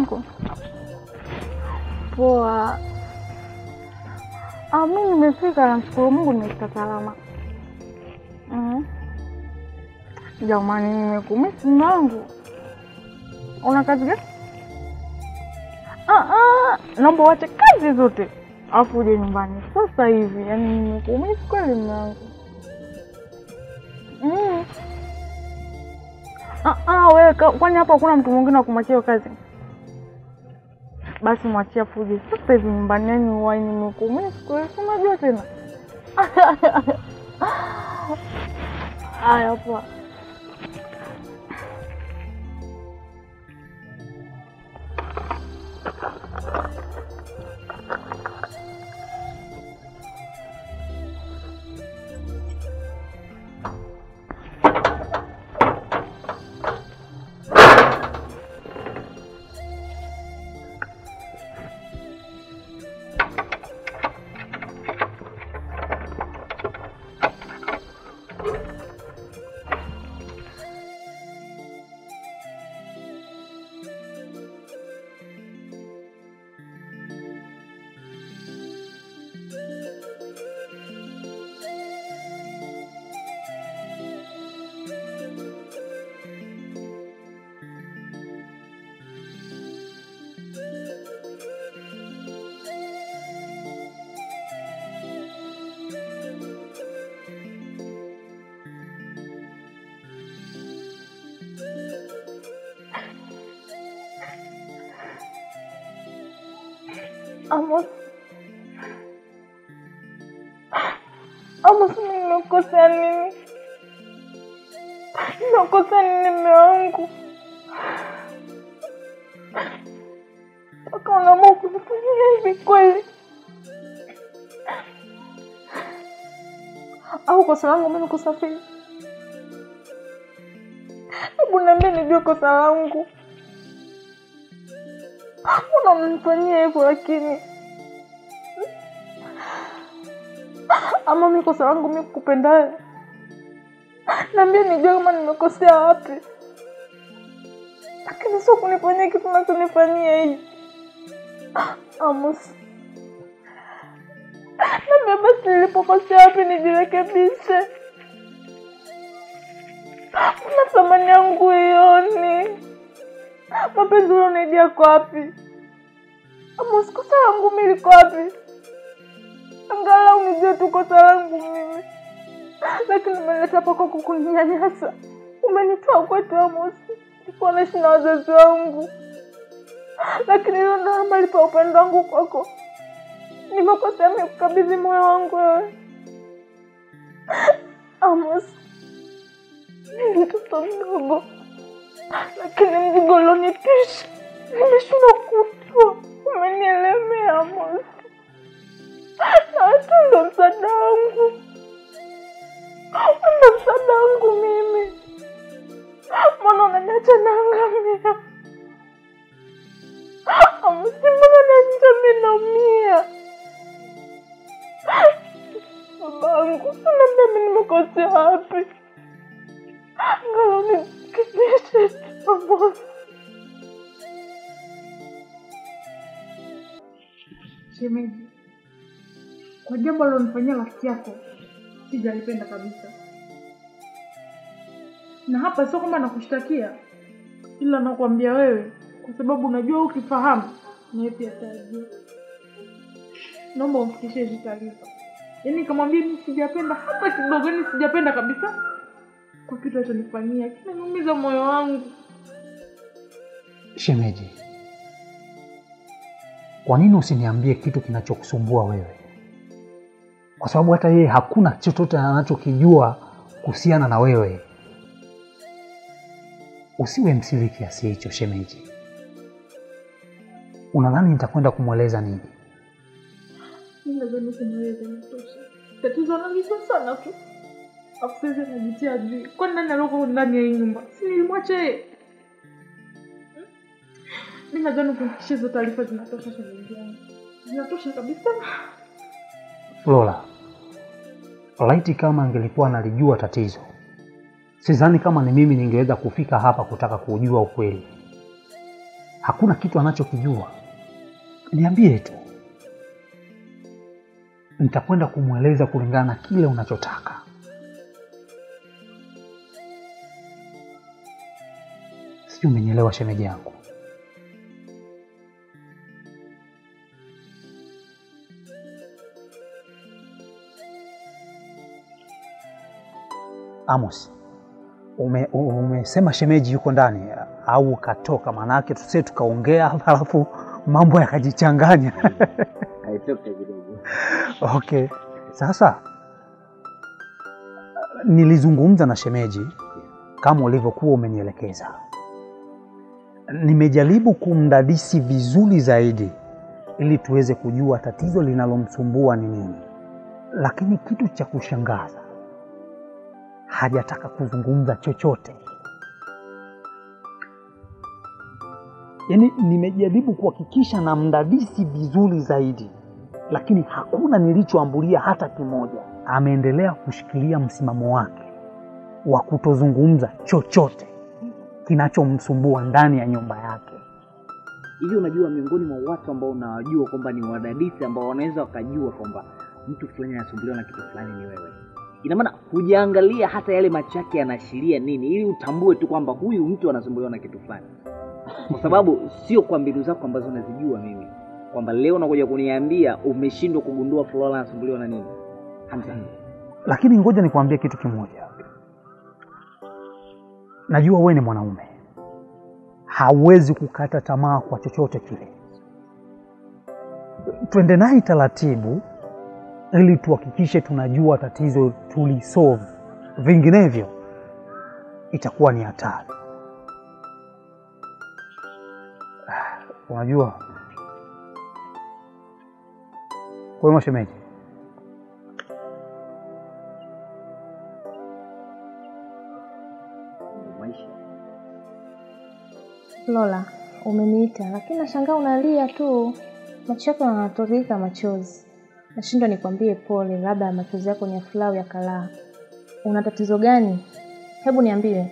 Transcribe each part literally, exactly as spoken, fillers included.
Anko. Poa. Ah, mimi nimefika, namshukuru Mungu nimefika salama. Mhm. Jamani, nimekumisi mwanangu. Una kazi gani? Ah ah, naomba uache kazi zote. Afu uje nyumbani sasa hivi. Yaani nimekumisi kweli mwanangu. Mm. Ah ah, wewe kwani hapa hakuna mtu mwingine wa kumwachia kazi? Basi mwachia Fuji sasa hivi nyumbani, yani wai nimekumisi kweli, unajua tena. Aya poa. Amos. Amos, nimekosa nini? Nimekosa nini mume wangu? Mpaka unaamua kunifanyia hivi kweli? Au kosa langu mimi kusafiri? Hebu niambie nijue kosa langu. Mbona unanifanyia hivyo lakini? Ama mimi kosa langu mimi kukupendaye? Niambie nijue kama nimekosea wapi. Lakini sio kunifanyia kitu unachonifanyia hivi. Amos. Niambie basi nilipokosea wapi nijirekebishe. Una thamani yangu ioni. Mapenzi unanidia kwa wapi? Amos, kosa langu mimi liko wapi? Angalau nijue tu kosa langu mimi. Lakini umeleta pako kuninyanyasa. Umenitoa kwetu Amos. Nilikuwa naishi na wazazi wangu. Lakini leo ndo malipo ya upendo wangu kwako. Nimekosea mimi kukabidhi moyo wangu wewe. Amos. Mimi mtoto mdogo. Lakini mzigo ulionitisha nimeshindwa kutoa. Umenielemea Amos. Na hata ndo msaada wangu. Ndo msaada wangu mimi. Mbona unaniacha naangamia? Amos, mbona unaniacha mimi naumia? Babangu, unaambia mimi nimekosea wapi? Angalau nirekebishe Amos. Shemeji, kwa jambo alilonifanyia rafiki yako sijalipenda kabisa. Na hapa sio kama nakushtakia, ila nakwambia wewe kwa sababu unajua ukifahamu ni pia tajua. Naomba umfikishie hizo taarifa. Yaani kamwambia mimi sijapenda hata kidogo, ni sijapenda kabisa kwa kitu alichonifanyia. Kinaniumiza moyo wangu. Shemeji, kwa nini usiniambie kitu kinachokusumbua wewe? Kwa sababu hata yeye hakuna chochote anachokijua kuhusiana na wewe. Usiwe msiri kiasi hicho shemeji. Unadhani nitakwenda kumweleza nini? Mimi nadhani kumweleza inatosha. Tatizo langu sana tu. Afseze najitia juu. Kwa nini analoko ndani ya hii nyumba? Si nilimwacha yeye. Mimi nadhani kufikisha hizo taarifa zinatosha shemeji yangu. Zinatosha kabisa. Lola, laiti kama angelikuwa analijua tatizo, sidhani kama ni mimi ningeweza kufika hapa kutaka kujua ukweli. hakuna kitu anachokijua. Niambie tu, nitakwenda kumweleza kulingana na kile unachotaka. Sijui umenielewa shemeji yangu. Amos, ume, umesema shemeji yuko ndani au katoka? Manake tusije tukaongea halafu mambo yakajichanganya. Haitoki kidogo. Okay. Sasa nilizungumza na shemeji kama ulivyokuwa umenielekeza. Nimejaribu kumdadisi vizuri zaidi ili tuweze kujua tatizo linalomsumbua ni nini. Lakini kitu cha kushangaza, hajataka kuzungumza chochote. Yaani nimejaribu kuhakikisha na mdadisi vizuri zaidi, lakini hakuna nilichoambulia hata kimoja. Ameendelea kushikilia msimamo wake wa kutozungumza chochote kinachomsumbua ndani ya nyumba yake. Hivi unajua, miongoni mwa watu ambao unawajua kwamba ni wadadisi ambao wanaweza wakajua kwamba mtu fulani anasumbuliwa na kitu fulani ni wewe. Ina maana hujaangalia hata yale macho yake yanaashiria nini ili utambue tu kwamba huyu mtu anasumbuliwa na kitu fulani. Kwa sababu sio kwa mbinu zako ambazo unazijua mimi kwamba leo unakuja kuniambia umeshindwa kugundua Flora anasumbuliwa na nini. Hamza. Lakini ngoja nikwambie kitu kimoja. Najua wewe ni mwanaume. Hauwezi kukata tamaa kwa chochote kile. Twende naye taratibu ili tuhakikishe tunajua tatizo tulisolve. Vinginevyo itakuwa ni hatari. Unajua, kwa hiyo shemeji, Lola, umeniita lakini nashangaa unalia tu. Macho yako yanatoka machozi. Nashindwa nikwambie pole, labda machozi yako ni ya furaha au ya kalaa. Una tatizo gani? Hebu niambie.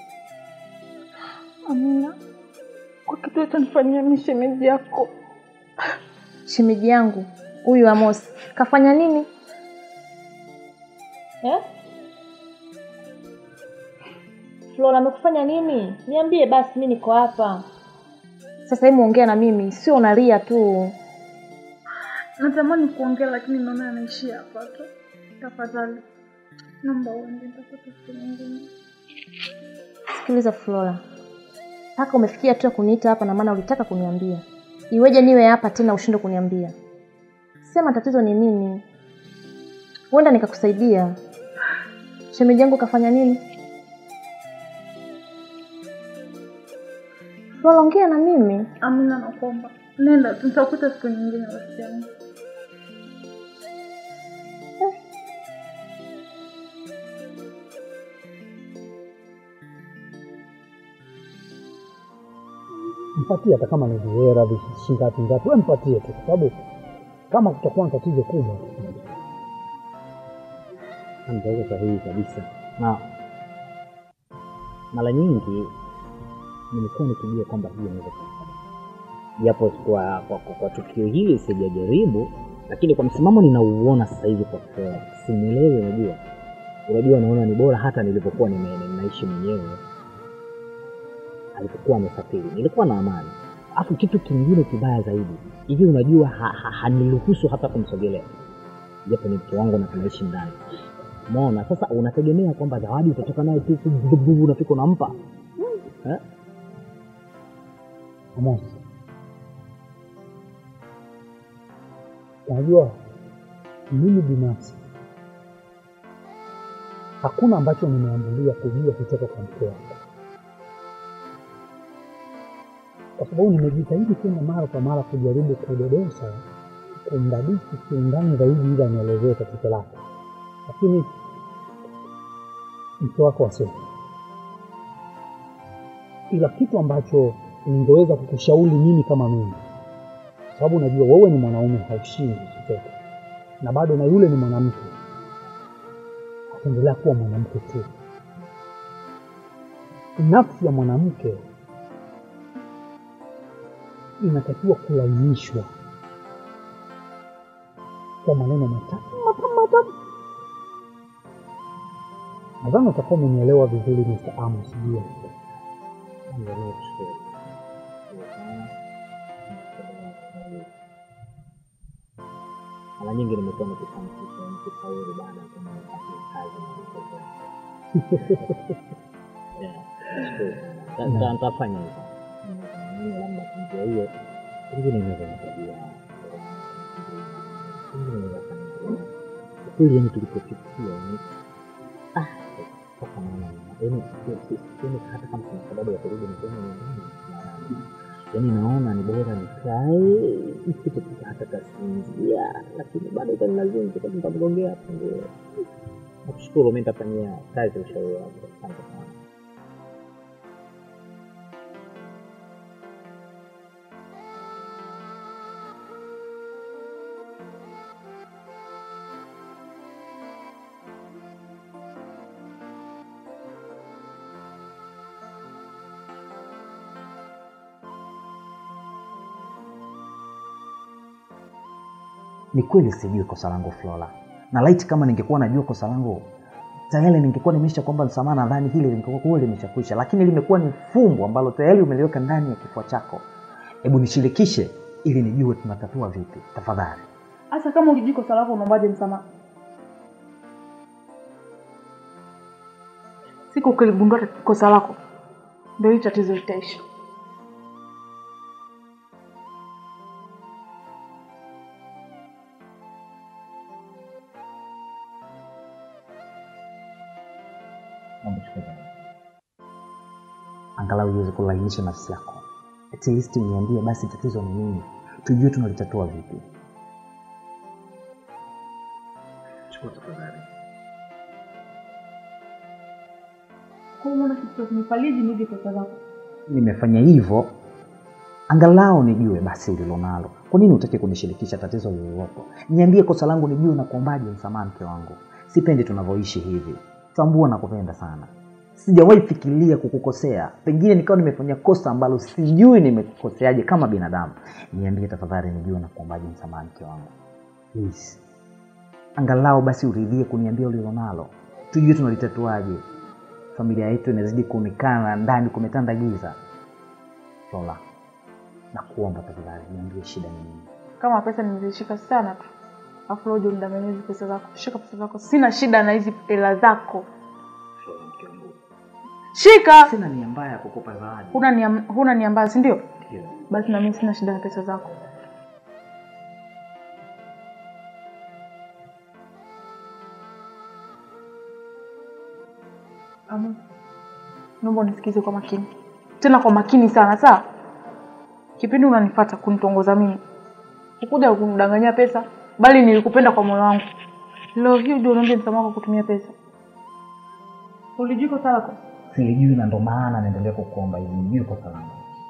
Amina, kwa kitu utanifanyia mimi shemeji yako. Shemeji yangu? Huyu Amos kafanya nini? Eh? Flora amekufanya nini? Niambie basi, mimi niko hapa. Sasa hebu ongea na mimi, sio unalia tu. Natamani kuongea lakini naona anaishia hapa tu. Tafadhali naomba uende, nitakupa siku nyingine. Sikiliza Flora, mpaka umefikia tu kuniita hapa na maana ulitaka kuniambia. Iweje niwe hapa tena ushinde kuniambia? Sema tatizo ni nini? Huenda nikakusaidia. Shemeji yangu kafanya nini? Flora, ongea na mimi. Amina, nakuomba nenda, tutakuta siku nyingine basi yangu. Mpatie hata kama ni hela vishingapi ngapi, wewe mpatie tu, kwa sababu kama kutakuwa na tatizo kubwa. Ndio sahihi kabisa. Na mara nyingi nimekuwa nikijua kwamba hiyo inaweza kufanya. Japo kwa kwa, kwa, kwa tukio hili sijajaribu, lakini kwa msimamo ninauona sasa hivi kwa kweli. Simuelewi, unajua. Unajua naona ni bora hata nilipokuwa ninaishi mwenyewe. Alipokuwa amesafiri nilikuwa na amani. Alafu kitu kingine kibaya zaidi, hivi unajua haniruhusu ha, ha, hata kumsogelea. Japo ni mtu wangu na tunaishi ndani. Umeona? Sasa unategemea kwamba zawadi utatoka naye tu bubu unafika unampa. Eh? Amos, unajua mimi binafsi hakuna ambacho nimeambulia kujua kutoka kwa mke wako, kwa sababu nimejitahidi tena mara kwa mara kujaribu kudodosa kumdadisi kiundani zaidi ili anielezee tatizo lake, lakini mke wako wasema. Ila kitu ambacho ningeweza kukushauri mimi kama mimi, sababu unajua wewe ni mwanaume, haushindi chochote, na bado na yule ni mwanamke, ataendelea kuwa mwanamke tu. Nafsi ya mwanamke inatakiwa kulainishwa kwa maneno matatu matatu matatu. Nadhani utakuwa umenielewa vizuri mister Amos. Ndio. Ndio. Mara nyingi nimekuwa nikifanya kitu nikifaulu baada ya kupata kazi na mtoto. Yeah. Ndio nitafanya hivyo. Mimi labda kunjia hiyo hivi ninaweza kusaidia. Kweli ni tulipofikia ni ah kwa maana yani sisi hata kama kuna sababu ya kurudi mtoni nyumbani. Yaani naona ni bora nikae isipite hata kasinzia, lakini bado itanilazimu kwa sababu nitamgongea hapo ndio. Nakushukuru, mimi nitafanyia kazi ushauri wako. Asante sana. Ni kweli sijui kosa langu Flora. Na laiti kama ningekuwa najua kosa langu, tayari ningekuwa nimesha kwamba msamaha, nadhani hili lingekuwa kweli limeshakwisha, lakini limekuwa ni fumbo ambalo tayari umeliweka ndani ya kifua chako. Hebu nishirikishe ili nijue tunatatua vipi, tafadhali. Asa kama ulijui kosa lako unaombaje msamaha? Siku ukiligundua kosa lako, ndio hili tatizo litaisha. Angalau uweze kulainisha nafsi yako. At least niambie basi tatizo ni nini, tujue tunalitatua vipi. Chukua tafadhali. Kwa nini unataka kunifaliji nije pesa zako? Nimefanya hivyo angalau nijue basi ulilonalo. Kwa nini utake kunishirikisha tatizo lililopo? Niambie kosa langu nijue na kuombaje msamaha mke wangu. Sipendi tunavyoishi hivi. Tambua na kupenda sana. Sijawahi fikiria kukukosea. Pengine nikawa nimefanya kosa ambalo sijui nimekukoseaje kama binadamu. Niambie tafadhali nijue na kuombaje msamaha mke wangu. Please. Angalau basi uridhie kuniambia ulilonalo. Tujue tunalitatuaje. Familia yetu inazidi kuonekana ndani kumetanda giza. Lola. Na kuomba tafadhali niambie shida ni nini. Kama pesa nimezishika sana tu. Afu leo ndanganya hizi pesa zako. Shika pesa zako. Sina shida na hizi hela zako. Shika. Sina nia mbaya kukupa zawadi. Huna nia huna nia mbaya, si ndio? Ndio. Basi na mimi sina shida na pesa zako. Amu. Naomba nisikize kwa makini. Tena kwa makini sana, sawa? Kipindi unanifuata kunitongoza mimi. Ukuja kunidanganya pesa, bali nilikupenda kwa moyo wangu. Leo hii ndio unaomba msamaha kwa kutumia pesa. Ulijui kosa lako? Silijui na ndo maana naendelea kukuomba ili nijue kosa langu.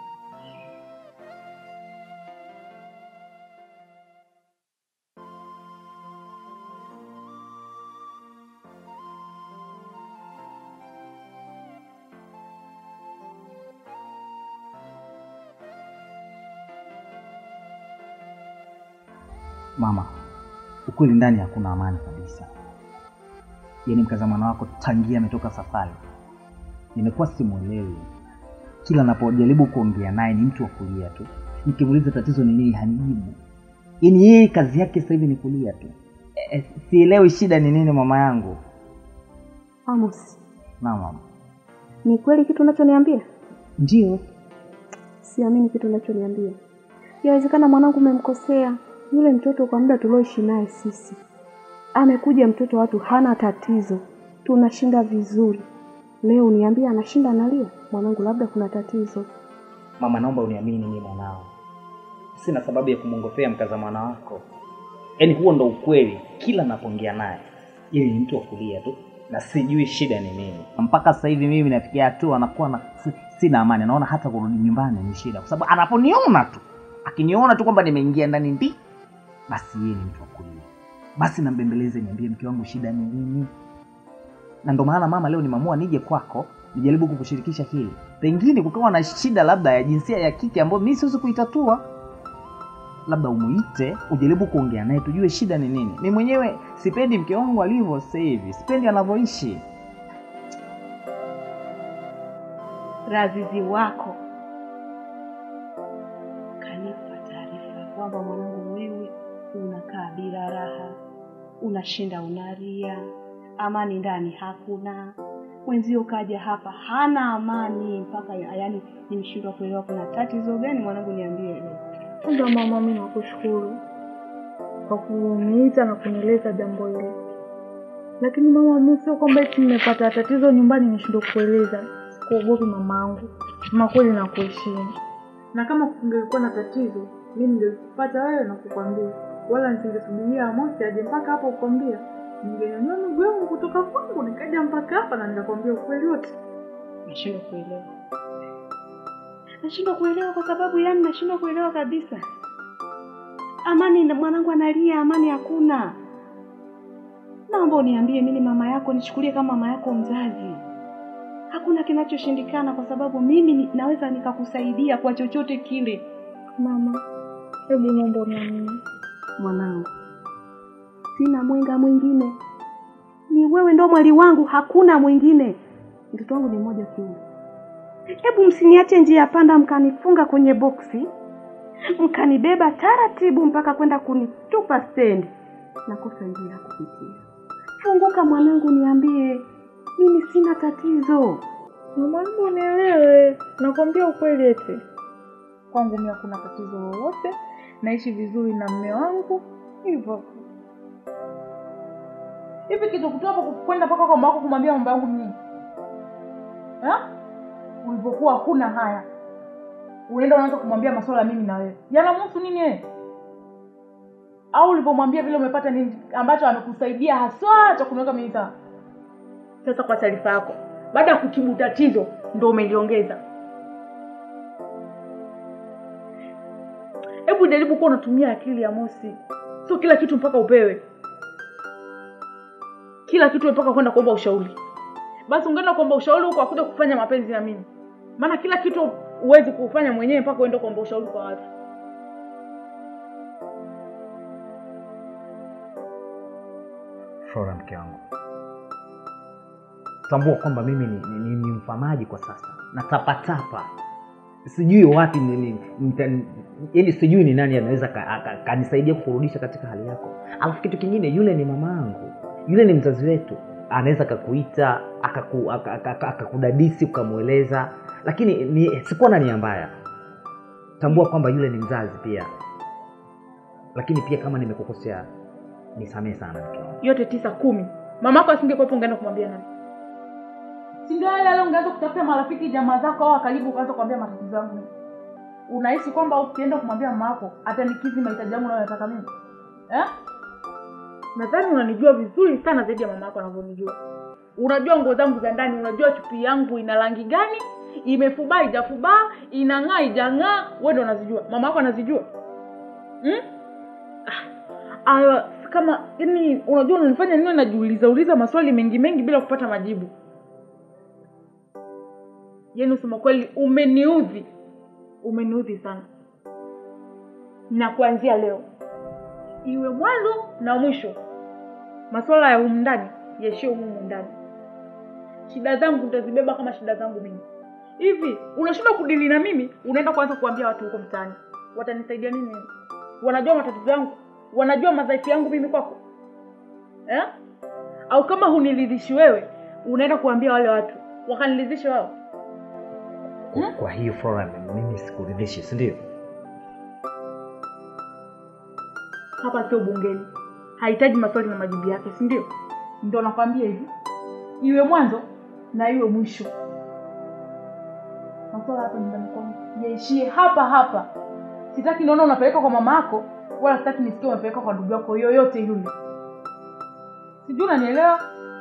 Mama, ukweli ndani hakuna amani kabisa. Yaani mkazamana wako tangia ametoka safari. Nimekuwa simuelewi. Kila ninapojaribu kuongea naye ni mtu wa kulia tu. Nikimuuliza tatizo ni nini hanijibu. Yaani yeye kazi yake sasa hivi ni kulia tu. E, sielewi shida ni nini mama yangu. Amos. Na mama. Ni kweli kitu unachoniambia? Ndio. Siamini kitu unachoniambia. Inawezekana mwanangu umemkosea. Yule mtoto kwa muda tulioishi naye sisi. Amekuja mtoto watu hana tatizo. Tunashinda vizuri. Leo uniambia anashinda analia. Mwanangu labda kuna tatizo. Mama naomba uniamini mimi mwanao. Sina sababu ya kumongofea mkazamana wako. Yaani huo ndo ukweli kila ninapoongea naye. Yeye ni mtu wa kulia tu na sijui shida ni nini. Mpaka sasa hivi mimi nafikia hatua anakuwa na sina amani. Naona hata kurudi nyumbani ni shida kwa sababu anaponiona tu. Akiniona tu kwamba nimeingia ndani ndi basi yeye ni mtu wa kulia. Basi nambembeleze niambie mke wangu shida ni nini. Na ndo maana mama leo nimeamua nije kwako nijaribu kukushirikisha hili. Pengine kukawa na shida labda ya jinsia ya kike ambayo mimi siwezi kuitatua. Labda umuite, ujaribu kuongea naye tujue shida ni nini. Mimi mwenyewe sipendi mke wangu alivyo sasa hivi. Sipendi anavyoishi. Razizi wako kanipa taarifa kwamba mwanangu wewe unakaa bila raha, unashinda unaria, amani ndani hakuna. Mwenzio kaja hapa hana amani mpaka yaani nimeshindwa kuelewa kuna tatizo gani mwanangu, niambie leo. Ndio mama, mimi nakushukuru kwa kuniita na kunieleza jambo hili. Lakini mama, mimi sio kwamba eti nimepata tatizo nyumbani nishindwe kueleza. Kuogopi mamangu. Mama kweli nakuheshimu. Na kama kungekuwa na tatizo, mimi ningekupata wewe na kukwambia. Wala nisingesubiria Amosi aje mpaka hapa kukwambia. Ningenyanyua miguu yangu kutoka kwangu nikaja mpaka hapa na nikakwambia ukweli wote. Nashindwa kuelewa. Nashindwa kuelewa kwa sababu yani nashindwa kuelewa kabisa. Amani mwanangu analia, amani hakuna. Naomba uniambie mimi mama yako, nichukulie kama mama yako mzazi. Hakuna kinachoshindikana kwa sababu mimi naweza nikakusaidia kwa chochote kile. Mama, hebu naomba uniamini. Mwanangu, sina mwenga mwingine. Ni wewe ndo mwali wangu, hakuna mwingine. Mtoto wangu ni mmoja tu. Hebu msiniache njia panda mkanifunga kwenye boksi. Mkanibeba taratibu mpaka kwenda kunitupa stand. Nakosa njia kupitia. Funguka mwanangu, niambie. Mimi sina tatizo. Mama, unielewe. Nakwambia ukweli eti. Kwangu mimi hakuna tatizo lolote. Naishi vizuri na mume wangu. Hivyo. Hivi kitu kutoka kwenda mpaka kwa mama wako kumwambia mambo yangu mimi. Eh? Ulipokuwa huna haya. Unaenda unaanza kumwambia masuala mimi na wewe. Yanamhusu nini yeye? Au ulipomwambia vile umepata nini ambacho amekusaidia haswa cha kuniweka mimi sawa? Sasa kwa taarifa yako, baada ya kutibu tatizo ndio umeliongeza. Hebu jaribu kuwa unatumia akili ya Mosi. Sio kila kitu mpaka upewe. Kila kitu mpaka kwenda kuomba ushauri. Basi ungeenda kuomba ushauri huko akuja kufanya mapenzi na mimi. Maana kila kitu uwezi kufanya mwenyewe mpaka uende kuomba ushauri kwa watu. Flora mke wangu, tambua kwamba mimi ni, ni, ni, ni mfamaji kwa sasa. Na tapa tapa. Sijui wapi ni yaani sijui ni nani anaweza kanisaidia ka, ka, kurudisha katika hali yako. Alafu kitu kingine, yule ni mamangu. Yule ni mzazi wetu. Anaweza kukuita, akaku akakudadisi ukamueleza, lakini ni sikuwa na nia mbaya. Tambua kwamba yule ni mzazi pia. Lakini pia kama nimekukosea, nisamehe sana mke wangu. Yote tisa kumi. Mamako asingekuwa ungeenda kumwambia nani? Singala leo ungeanza kutafuta marafiki jamaa zako au karibu ukaanza kumwambia matatizo yangu. Unahisi kwamba ukienda kumwambia mamako atanikizi mahitaji yangu na nataka mimi? Eh? Nadhani unanijua vizuri sana zaidi ya mamako anavyonijua. Unajua nguo zangu za ndani, unajua chupi yangu ina rangi gani, imefubaa ijafubaa, inang'aa ijang'aa, wewe ndio unazijua. Mamako anazijua. Hmm? Ah, kama yani unajua unanifanya nini najiuliza uliza maswali mengi mengi bila kupata majibu. Yaani usema kweli umeniudhi. Umeniudhi sana. Na kuanzia leo iwe mwanzo na mwisho, masuala ya humu ndani yaishie humu ndani. Shida zangu nitazibeba kama shida zangu mimi. Hivi unashindwa kudili na mimi, unaenda kuanza kuambia watu huko mtaani. Watanisaidia nini? Wanajua matatizo yangu, wanajua madhaifu yangu mimi kwako. Eh? Au kama huniridhishi wewe, unaenda kuambia wale watu, wakaniridhishe wao. Hmm? Kwa hiyo Flora, mimi sikuridhishi, si ndio? Hapa sio bungeni. Hahitaji maswali na majibu yake, si ndio? Ndio nakwambia hivi. Iwe mwanzo na iwe mwisho. Maswala hapa nyumbani kwangu yaishie hapa hapa. Sitaki niona unapeleka kwa mama yako, wala sitaki nisikie unapeleka kwa ndugu yako yoyote yule. Sijui unanielewa?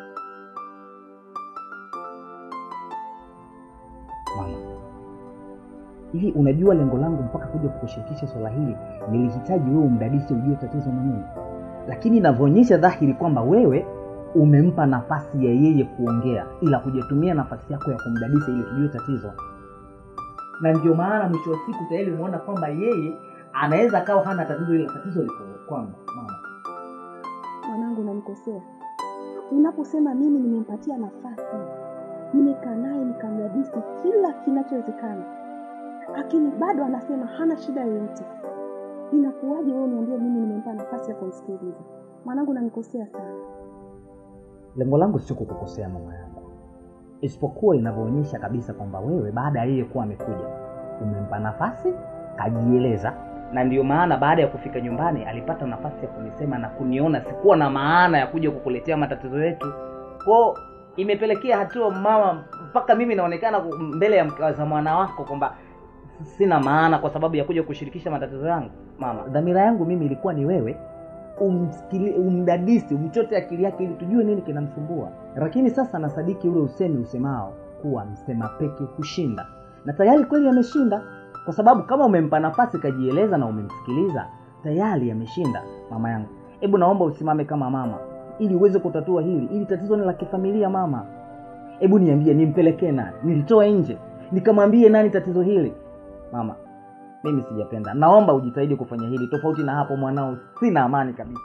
Mama, hivi unajua lengo langu mpaka kuja kukushirikisha swala hili, nilihitaji wewe umdadisi ujue tatizo mwenyewe. Lakini inavyoonyesha dhahiri kwamba wewe umempa nafasi ya yeye kuongea, ila kujitumia nafasi yako ya kumdadisi ili tujue tatizo. Na ndio maana mwisho wa siku tayari umeona kwamba yeye anaweza kawa hana tatizo, ila tatizo liko kwamba mama. Mwanangu, unanikosea. Unaposema mimi nimempatia nafasi, nimekaa naye nikamdadisi kila kinachowezekana, lakini bado anasema hana shida yoyote. Inakuwaje wewe uniambie mimi nimempa nafasi ya kumsikiliza? Mwanangu, unanikosea sana. Lengo langu sio kukukosea mama yangu, isipokuwa inavyoonyesha kabisa kwamba wewe baada ya yeye kuwa amekuja umempa nafasi kajieleza, na ndio maana baada ya kufika nyumbani alipata nafasi ya kunisema na kuniona sikuwa na maana ya kuja kukuletea matatizo yetu. Kwa imepelekea hatua mama mpaka mimi naonekana mbele ya mkaza mwana wako kwamba sina maana kwa sababu ya kuja kushirikisha matatizo yangu. Mama, dhamira yangu mimi ilikuwa ni wewe umsikili umdadisi, umchote akili yake ili tujue nini kinamsumbua. Lakini sasa nasadiki ule usemi usemao kuwa msema peke kushinda. Na tayari kweli ameshinda, kwa sababu kama umempa nafasi kajieleza na umemsikiliza, tayari ameshinda. Mama yangu, hebu naomba usimame kama mama ili uweze kutatua hili. Ili tatizo ni la kifamilia mama. Hebu niambie nimpelekee nani? Nilitoa nje nikamwambie nani tatizo hili? Mama, mimi sijapenda. Naomba ujitahidi kufanya hili, tofauti na hapo mwanao sina amani kabisa.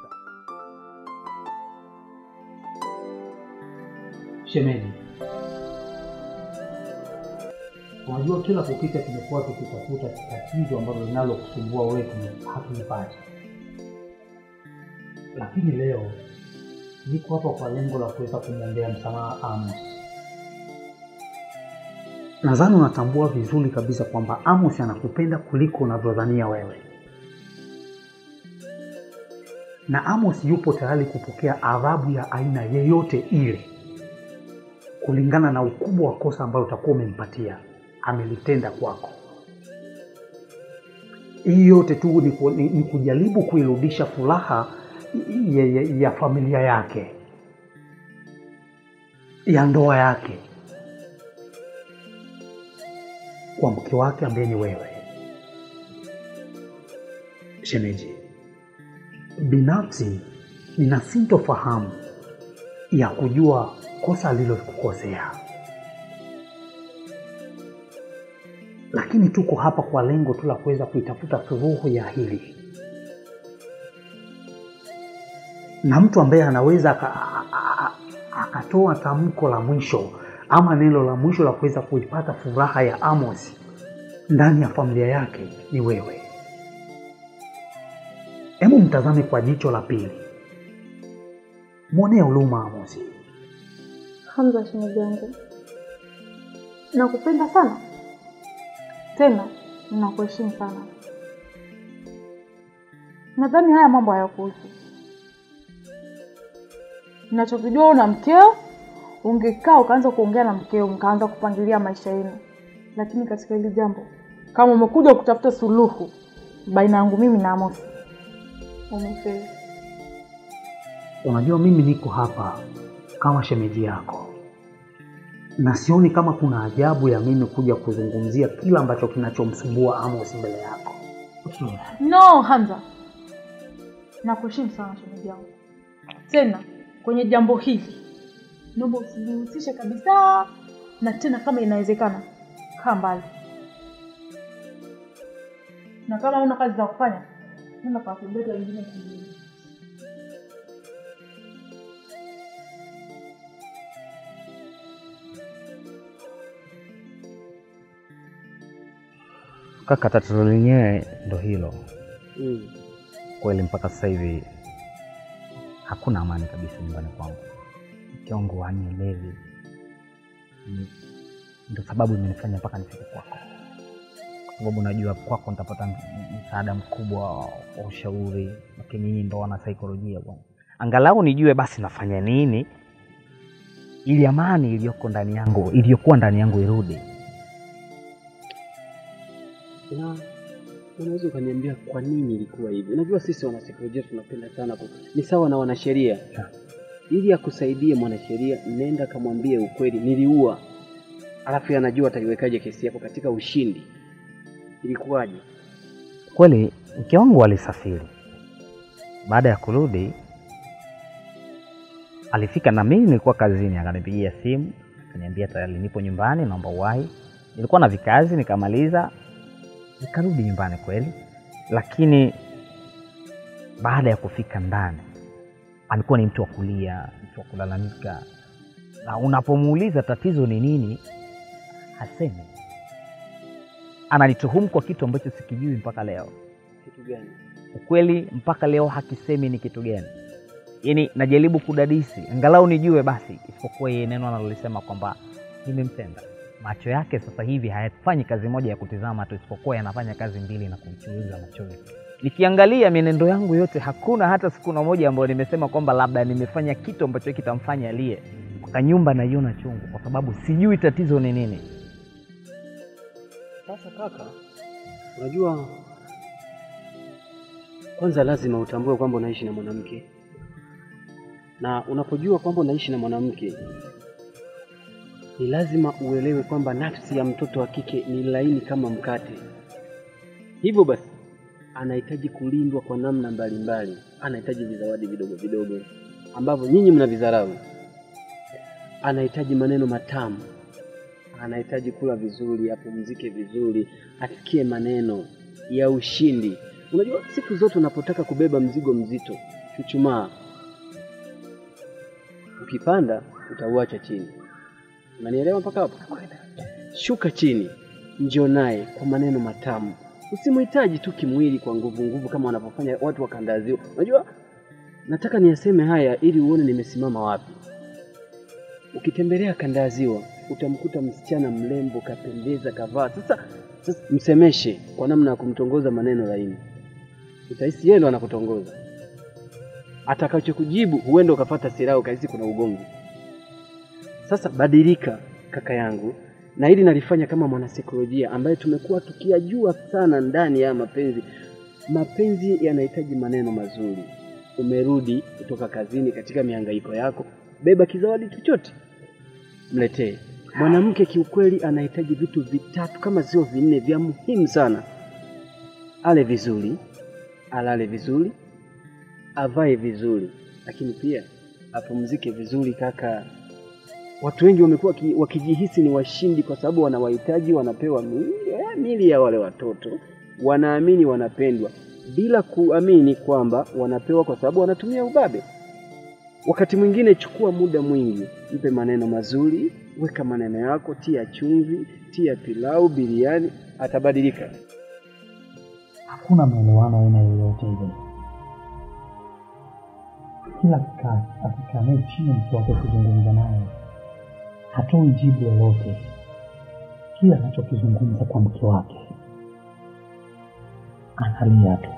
Shemeji, unajua kila kukicha tumekuwa tukitafuta tatizo ambalo linalo kusumbua wewe hatulipati. Lakini leo niko hapa kwa lengo la kuweza kumwombea msamaha Amos. Nadhani unatambua vizuri kabisa kwamba Amos anakupenda kuliko unavyodhania wewe. Na Amos yupo tayari kupokea adhabu ya aina yeyote ile kulingana na ukubwa wa kosa ambalo utakuwa umempatia amelitenda kwako. Hii yote tu ni, ni, ni kujaribu kuirudisha furaha ya, ya, ya familia yake, ya ndoa yake kwa mke wake ambaye ni wewe. Shemeji, binafsi nina sintofahamu ya kujua kosa alilokukosea, lakini tuko hapa kwa lengo tu la kuweza kuitafuta suluhu ya hili, na mtu ambaye anaweza akatoa tamko la mwisho ama neno la mwisho la kuweza kuipata furaha ya Amos ndani ya familia yake ni wewe. Hebu mtazame kwa jicho la pili, mwonee huruma Amos. Hamza, shemeji yangu, nakupenda sana, tena ninakuheshimu sana. Nadhani haya mambo hayakuhusu. Ninachokijua una mkeo, ungekaa ukaanza kuongea na mkeo, mkaanza kupangilia maisha yenu. Lakini katika hili jambo, kama umekuja kutafuta suluhu baina yangu mimi na Amos, umefeli. Unajua mimi niko hapa kama shemeji yako, na sioni kama kuna ajabu ya mimi kuja kuzungumzia kila ambacho kinachomsumbua Amos mbele yako. No, Hamza, nakuheshimu sana shemeji yangu. Tena kwenye jambo hili naomba usijihusishe kabisa, na tena kama inawezekana kaa mbali. Na kama una kazi za kufanya, nenda kwa kibeta wengine kingine. Kaka, tatizo lenyewe ndo hilo. Mm. Kweli mpaka sasa hivi hakuna amani kabisa nyumbani kwangu. Kiongo hanielewi. Ndio sababu imenifanya mpaka nifike kwako. Kwa sababu najua kwako nitapata msaada mkubwa wa ushauri, lakini hii ndo wana saikolojia bwana. Angalau nijue basi nafanya nini ili amani iliyoko ndani yangu, iliyokuwa ndani yangu irudi. Na unaweza ukaniambia kwa nini ilikuwa hivi? Unajua sisi wana saikolojia tunapenda sana ku... ni sawa na wanasheria. Ili akusaidie mwanasheria, nenda kamwambie ukweli, niliua. Alafu anajua ataiwekaje kesi yako katika ushindi. Ilikuwaje? Kweli mke wangu alisafiri. Baada ya kurudi Alifika na mimi nilikuwa kazini, akanipigia simu, akaniambia tayari nipo nyumbani, naomba uwahi. Nilikuwa na vikazi nikamaliza, nikarudi nyumbani kweli. Lakini baada ya kufika ndani, alikuwa ni mtu wa kulia, mtu wa kulalamika. Na unapomuuliza tatizo ni nini, hasemi. Ananituhumu kwa kitu ambacho sikijui mpaka leo. Kitu gani? Ukweli mpaka leo hakisemi ni kitu gani. Yaani najaribu kudadisi, angalau nijue basi, isipokuwa yeye neno analolisema kwamba nimempenda. Macho yake sasa hivi hayafanyi kazi moja ya kutizama tu, isipokuwa yanafanya kazi mbili na kumchunguza machozi. Nikiangalia mienendo yangu yote, hakuna hata siku moja ambayo nimesema kwamba labda nimefanya kitu ambacho kitamfanya alie. Kwa nyumba naiona chungu kwa sababu sijui tatizo ni nini. Sasa kaka, unajua kwanza lazima utambue kwamba unaishi na mwanamke. Na unapojua kwamba unaishi na mwanamke, ni lazima uelewe kwamba nafsi ya mtoto wa kike ni laini kama mkate. Hivyo basi anahitaji kulindwa kwa namna mbalimbali. Anahitaji vizawadi vidogo vidogo ambavyo nyinyi mnavizarau. Anahitaji maneno matamu. Anahitaji kula vizuri, apumzike vizuri, asikie maneno ya ushindi. Unajua siku zote unapotaka kubeba mzigo mzito, chuchumaa. Ukipanda utauacha chini. Unanielewa mpaka hapo? Shuka chini, njoo naye kwa maneno matamu. Usimhitaji tu kimwili kwa nguvu nguvu kama wanapofanya watu wa kandazio. Unajua nataka niyaseme haya ili uone nimesimama wapi. Ukitembelea kandazio utamkuta msichana mrembo, kapendeza, kavaa. Sasa sasa msemeshe kwa namna ya kumtongoza maneno laini. Utahisi yeye ndo anakutongoza. Atakachokujibu huenda ukapata silaha ukahisi kuna ugomvi. Sasa badilika kaka yangu, na hili nalifanya kama mwanasaikolojia ambaye tumekuwa tukiyajua sana ndani ya mapenzi. Mapenzi yanahitaji maneno mazuri. Umerudi kutoka kazini katika mihangaiko yako, beba kizawadi chochote, mletee. Mwanamke kiukweli anahitaji vitu vitatu kama sio vinne vya muhimu sana. Ale vizuri, alale vizuri, avae vizuri, lakini pia apumzike vizuri kaka. Watu wengi wamekuwa wakijihisi ni washindi kwa sababu wanawahitaji, wanapewa mili, ya, mili ya wale watoto. Wanaamini wanapendwa bila kuamini kwamba wanapewa kwa sababu wanatumia ubabe. Wakati mwingine chukua muda mwingi, mpe maneno mazuri, weka maneno yako, tia chumvi, tia pilau, biriani, atabadilika. Hakuna maelewano aina yoyote ile. Kila kikaa akikaa naye chini mtu wake kuzungumza naye, hatoi jibu lolote. Kila anachokizungumza kwa mke wake analia tu.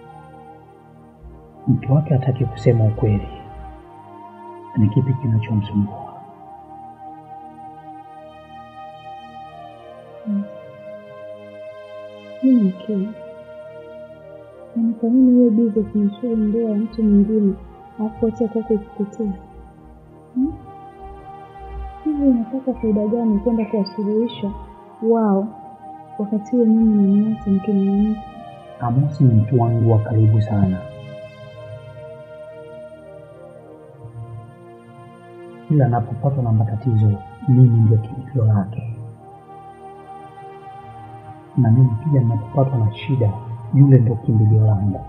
Mke wake hataki kusema ukweli. Ni kipi kinachomsumbua? Mimi mke. Na kwa nini wewe bize kumshuru ndoa ya mtu mwingine hapo acha kwako ikipotea? Hmm? Hivi unataka faida gani kwenda kuwasuluhisha wao wakati wewe mimi na mimi mke mwenyewe? Amosi ni mtu wangu wa karibu sana. Kila anapopatwa na matatizo, mimi ndio kimbilio lake. Na mimi pia ninapopatwa na shida, yule ndio kimbilio langu.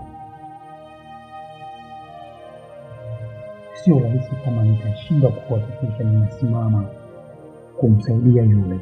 Sio rahisi kama nitashinda kuhakikisha ninasimama kumsaidia yule.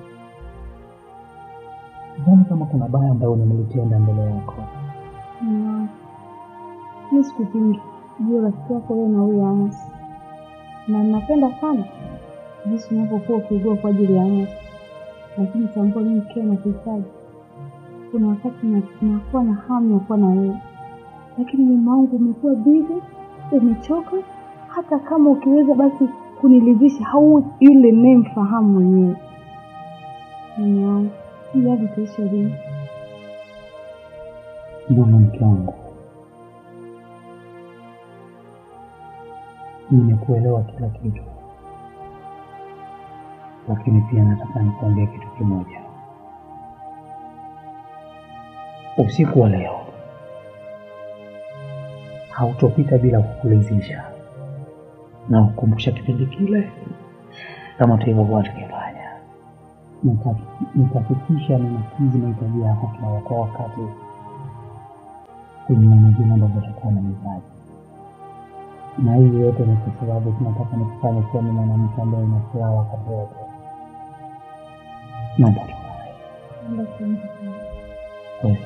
Sidhani kama kuna baya ambayo nimelitenda mbele yako. Mm. Mimi sikupingi. Jua rafiki yako wewe na huyo Amos. Na napenda sana jinsi unavyokuwa ukijua kwa ajili ya Amos. Lakini tambua mimi kile nakuhitaji. Kuna wakati nakuwa na hamu ya kuwa na wewe. Lakini mume wangu umekuwa busy, umechoka. Hata kama ukiweza basi kunilizisha hau yule nimemfahamu mwenyewe. Mume wangu, hii hadi kesho lini? Mbona mke wangu? Nimekuelewa kila kitu. Lakini pia nataka nikuambie kitu kimoja. Usiku wa leo hautopita bila kukulizisha. na kukumbusha kipindi kile kama tulivyokuwa tukifanya. Nitahakikisha ninakidhi mahitaji yako kwa wakati kwenye mwingine ambao utakuwa na mzaji. Na hii yote ni kwa sababu tunataka nikufanye kuwa ni mwanamke ambaye una furaha wakati wote. Naomba tu. Naomba tu. Kweli.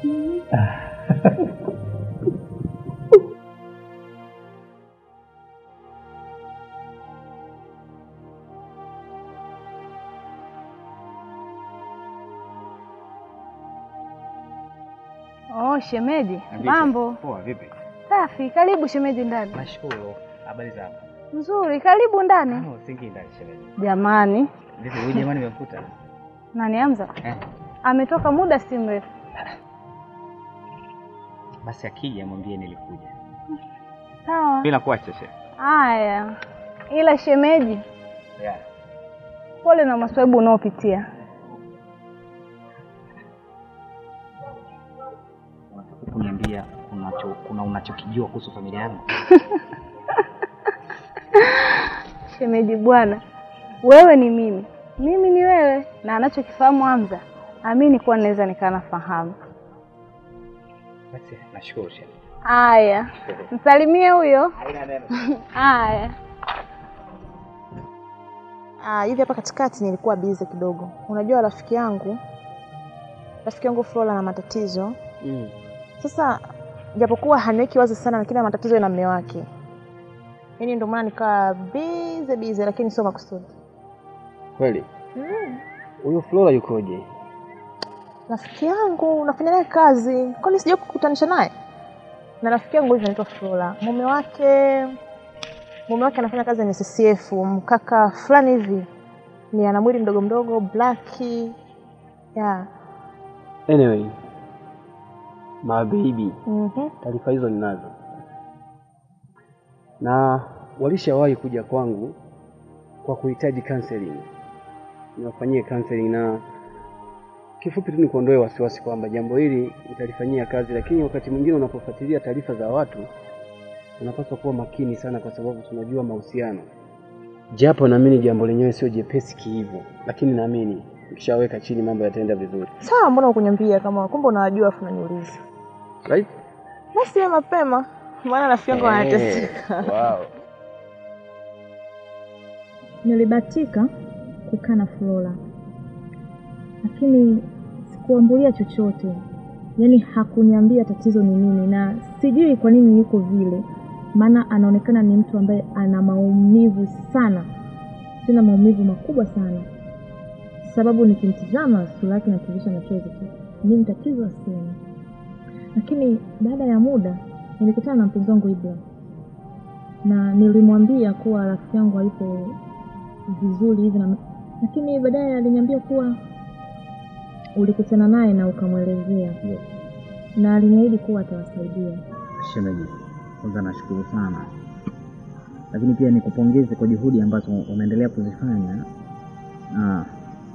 Oh, shemeji. Mambo. Poa, vipi? Safi. Karibu shemeji ndani. Nashukuru. Habari zako? Nzuri. Karibu ndani. Ah, usingi ndani shemeji. Jamani. Vipi huyu jamani umemkuta? Nani Hamza? Eh. Ametoka muda si mrefu. Basi akija mwambie nilikuja. Sawa. Bila kuacha shemeji. Haya. Ila shemeji. Yeah. Pole na maswaibu unaopitia. Kuniambia unacho kuna unachokijua kuhusu familia yangu. Shemeji bwana, wewe ni mimi, mimi ni wewe, na anachokifahamu Hamza, amini kuwa naweza nikanafahamu. Basi nashukuru shemeji. Haya. Msalimie huyo. Haina neno. Haya. Ah, hivi hapa katikati nilikuwa busy kidogo. Unajua rafiki yangu, rafiki yangu Flora na matatizo. Mm. Sasa japokuwa haniweki wazi sana lakini ana matatizo na mume wake. Yaani ndio maana nikaa busy busy lakini sio makusudi. Kweli? Mm. Huyo Flora yukoje? Rafiki yangu nafanya naye kazi. Kwani sije kukutanisha naye? Na rafiki yangu hivi anaitwa Flora. Mume wake mume wake anafanya kazi ni C C F, mkaka fulani hivi. Ni ana mwili mdogo mdogo, black. Yeah. Anyway, my baby. Mhm. Taarifa hizo ninazo. Na walishawahi kuja kwangu kwa kuhitaji counseling. Niwafanyie counseling, na kifupi tu ni kuondoe wasiwasi kwamba jambo hili nitalifanyia kazi, lakini wakati mwingine unapofuatilia taarifa za watu unapaswa kuwa makini sana kwa sababu tunajua mahusiano. Japo naamini jambo lenyewe sio jepesi hivyo, lakini naamini ukishaweka chini mambo yataenda vizuri. Sawa, mbona ukuniambia kama kumbe unajua afu unaniuliza? Right? Basi ya mapema, maana rafiki yangu anateseka. Wow. Nilibatika kukaa na Flora, lakini sikuambulia chochote. Yaani hakuniambia tatizo ni nini, na sijui kwa nini yuko vile. Maana anaonekana ni mtu ambaye ana maumivu sana, tena maumivu makubwa sana. Sababu nikimtizama sura yake inatirisha machozi tu. Nini tatizo sana? Lakini baada ya muda nilikutana na mpenzi wangu Ibra, na nilimwambia kuwa rafiki yangu haipo vizuri hivi, na lakini baadaye aliniambia kuwa ulikutana naye na ukamwelezea. Yes. Na aliniahidi kuwa atawasaidia. Shemeji, kwanza nashukuru sana. Lakini pia nikupongeze kwa juhudi ambazo unaendelea kuzifanya ah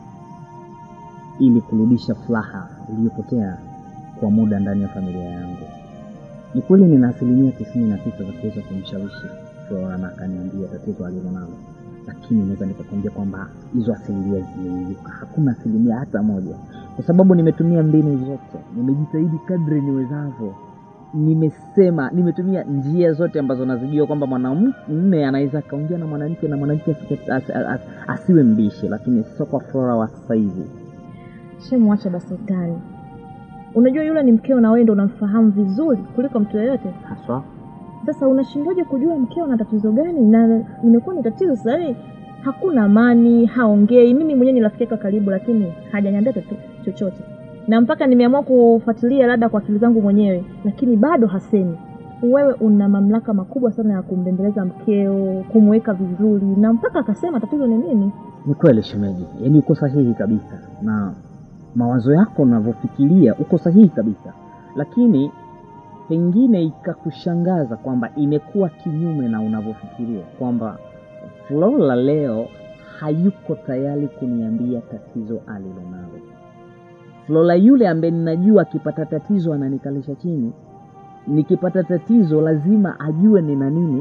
ili kurudisha furaha iliyopotea kwa muda ndani ya familia yangu. Ni kweli nina asilimia tisini na tisa za kuweza kumshawishi Flora na akaniambia tatizo alilonalo. Lakini naweza nikakwambia kwamba hizo asilimia zimeyuka. Hakuna asilimia hata moja. Kwa sababu nimetumia mbinu zote. Nimejitahidi kadri niwezavyo. Nimesema, nimetumia njia zote ambazo nazijua kwamba mwanamume anaweza kaongea na mwanamke na mwanamke asiwe mbishi, lakini sio kwa Flora wa sasa hivi. Shemu, acha basi utani. Unajua yule ni mkeo na wewe ndio unamfahamu vizuri kuliko mtu yeyote. Haswa. Sasa unashindoje kujua mkeo ana tatizo gani? Na imekuwa ni tatizo sasa hivi. Hakuna amani, haongei. Mimi mwenyewe ni rafiki yake karibu lakini hajaniambia chochote. Na mpaka nimeamua kufuatilia labda kwa akili zangu mwenyewe, lakini bado hasemi. Wewe una mamlaka makubwa sana ya kumbembeleza mkeo, kumweka vizuri, na mpaka akasema tatizo ni nini? Ni kweli shemeji. Yaani uko sahihi kabisa. Na mawazo yako unavyofikiria uko sahihi kabisa. Lakini pengine ikakushangaza kwamba imekuwa kinyume na unavyofikiria, kwamba Flora leo hayuko tayari kuniambia tatizo alilonalo. Flora yule ambaye ninajua akipata tatizo ananikalisha chini, nikipata tatizo lazima ajue nina nini,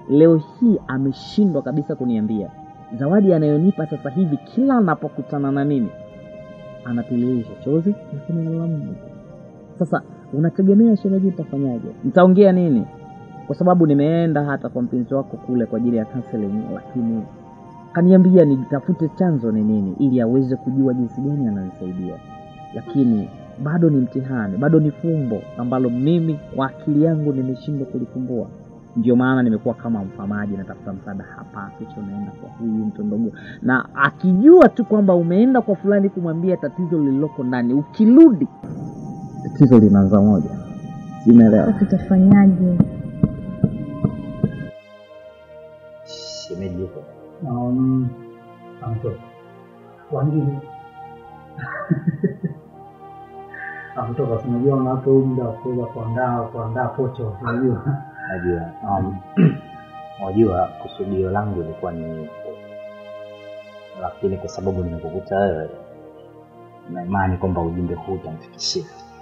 leo hii ameshindwa kabisa kuniambia. Zawadi anayonipa sasa hivi kila anapokutana na mimi anatililisha chozi na kunilaumu. Sasa unategemea shemeji nitafanyaje? Nitaongea nini? Kwa sababu nimeenda hata kwa mpenzi wako kule kwa ajili ya counseling, lakini kaniambia nitafute chanzo ni nini ili aweze kujua jinsi gani ananisaidia. Lakini bado ni mtihani, bado ni fumbo ambalo mimi kwa akili yangu nimeshindwa kulifumbua. Ndio maana nimekuwa kama mfamaji, natafuta msaada hapa, kisha naenda kwa huyu mtu mdogo. Na akijua tu kwamba umeenda kwa fulani kumwambia tatizo lililoko ndani, ukirudi tatizo linaanza moja. Simeelewa. Tutafanyaje? Shemeji yuko. Um, amto. Wangine. Amto basi unajua unapo muda wa kuweza kuandaa kuandaa pocho, unajua. Najua. Um, unajua kusudio langu lilikuwa ni, lakini kwa sababu nimekukuta wewe na imani kwamba ujumbe huu utamfikishia.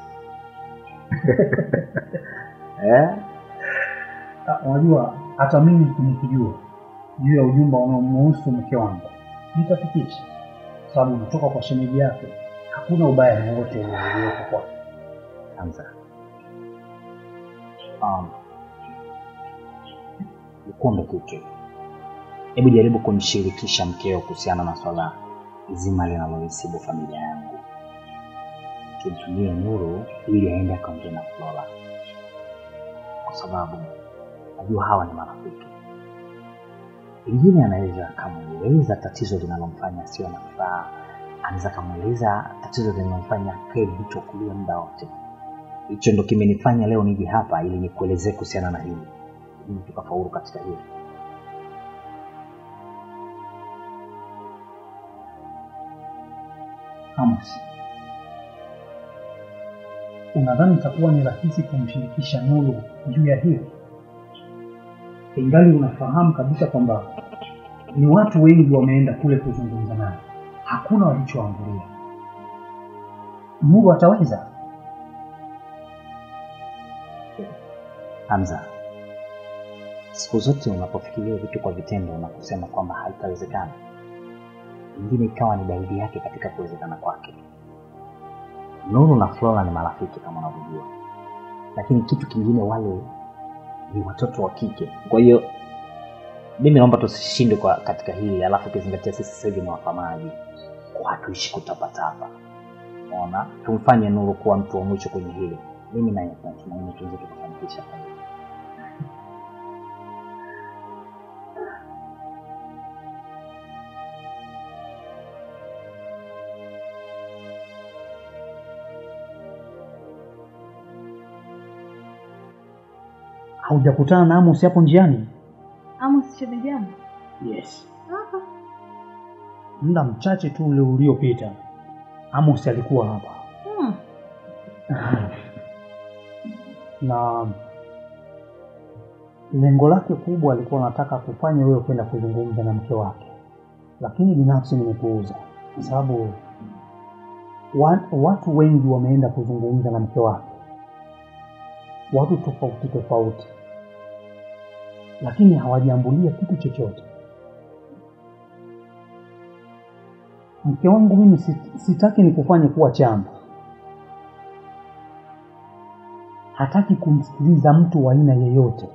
Eh? Unajua hata mimi nikijua juu ya ujumbe unaomhusu mke wangu nitafikisha, sababu unatoka kwa shemeji yake, hakuna ubaya wowote uliopo kwa Hamza. Um, Nikombe kitu. Hebu jaribu kumshirikisha mkeo kuhusiana na swala zima linalolisibu familia yangu. Tumtumie Nuru ili aende akaongee na Flora, kwa sababu najua hawa ni marafiki. Pengine anaweza kumueleza tatizo linalomfanya sio na furaha, anaweza kumueleza tatizo linalomfanya kile hicho kulia muda wote. Hicho ndo kimenifanya leo nije hapa ili nikuelezee kuhusiana na hili, ili tukafaulu katika hili. Amos, unadhani itakuwa ni rahisi kumshirikisha Nuru juu ya hili? Ingali unafahamu kabisa kwamba ni watu wengi wameenda kule kuzungumza naye, hakuna walichoambulia. Nuru ataweza? Hamza, siku zote unapofikiria vitu kwa vitendo na kusema kwamba haitawezekana, ingine ikawa ni dalili yake katika kuwezekana kwake. Nuru na Flora ni marafiki kama unavyojua, lakini kitu kingine wale ni watoto wa kike. Kwa hiyo mimi naomba tusishinde kwa katika hili, alafu kizingatia sisi sasa hivi ni wafamaji, kwa hatuishi kutapatapa. Unaona, tumfanye Nuru kuwa mtu wa mwisho kwenye hili. Mimi na yeye tunaamini tuweze kufanikisha. Haujakutana na Amos hapo njiani? Amos shemeji yangu? Yes. Hapa. Muda mchache tu ule uliopita Amos alikuwa hapa. Hmm. Na lengo lake kubwa alikuwa anataka kufanya wewe kwenda kuzungumza na mke wake, lakini binafsi nimepuuza, kwa sababu watu wengi wameenda kuzungumza na mke wake, watu tofauti tofauti, lakini hawajiambulia kitu chochote. Mke wangu mimi sitaki nikufanye kuwa chamba. Hataki kumsikiliza mtu wa aina yeyote.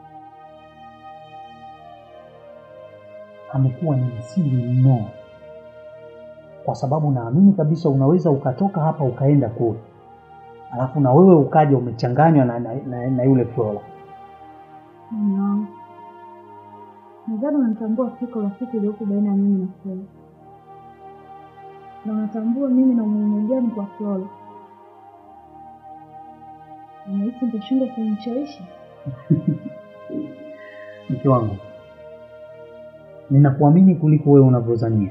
Amekuwa ni msiri mno, kwa sababu naamini kabisa unaweza ukatoka hapa ukaenda kule, alafu na wewe ukaja umechanganywa na, na, na, na yule Flora. No. Nadhani unatambua fika rafiki iliyoko baina ya mimi na Flora. Na unatambua mimi na umuhimu gani kwa Flora. Unahisi nitashindwa kumshawishi? Mke wangu, ninakuamini kuliko wewe unavyodhania.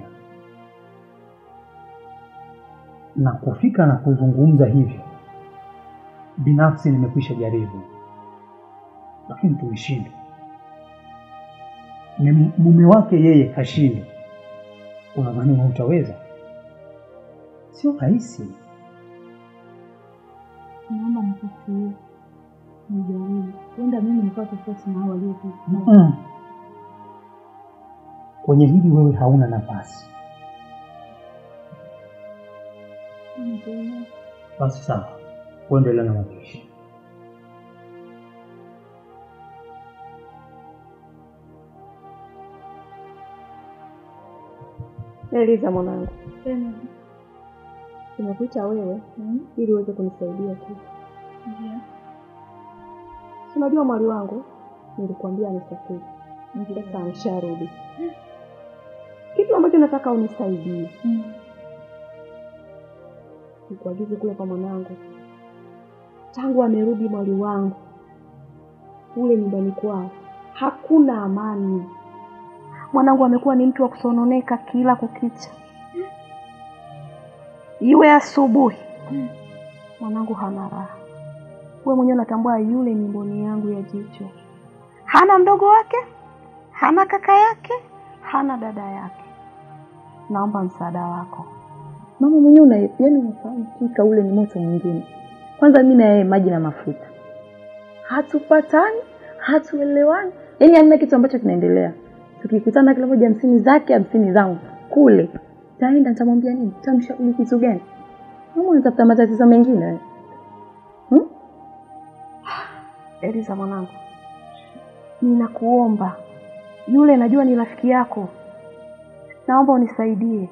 Na kufika na kuzungumza hivyo, binafsi nimekwisha jaribu, lakini tulishindwa. Mume wake yeye kashindwa. Unadhani utaweza? Sio rahisi. Naomba nikusikie. Nijaribu. Kwenda mimi nikawa tofauti na hao waliopita. Mm. Kwenye hili wewe hauna nafasi. Ndio. Basi sawa. Kuendelea na mapishi. Eliza mwanangu. Tena. Nimekuita wewe Mm. ili uweze kunisaidia tu. Ndio. Unajua mwali wangu nilikwambia nisafiri. Sasa amesharudi. Kitu ambacho nataka unisaidie. Mm. Nikuagize kule kwa mwanangu. Tangu amerudi mwali wangu ule nyumbani kwao hakuna amani. Mwanangu amekuwa ni mtu wa kusononeka kila kukicha. Iwe asubuhi. Mm. Mwanangu hana raha. Wewe mwenyewe unatambua yule ni mboni yangu ya jicho. Hana mdogo wake, hana kaka yake, hana dada yake. Naomba msaada wako. Mama mwenyewe una yaani unafahamu fika ule ni moto mwingine. Kwanza mimi na yeye maji na mafuta. Hatupatani, hatuelewani. Yaani hamna kitu ambacho kinaendelea. Tukikutana kila moja hamsini zake, hamsini zangu. Kule taenda nitamwambia nini? Tamshauri kitu gani? Mama unatafuta matatizo mengine wewe. Hmm? Eliza mwanangu. Ninakuomba. Yule najua ni rafiki yako. Naomba unisaidie.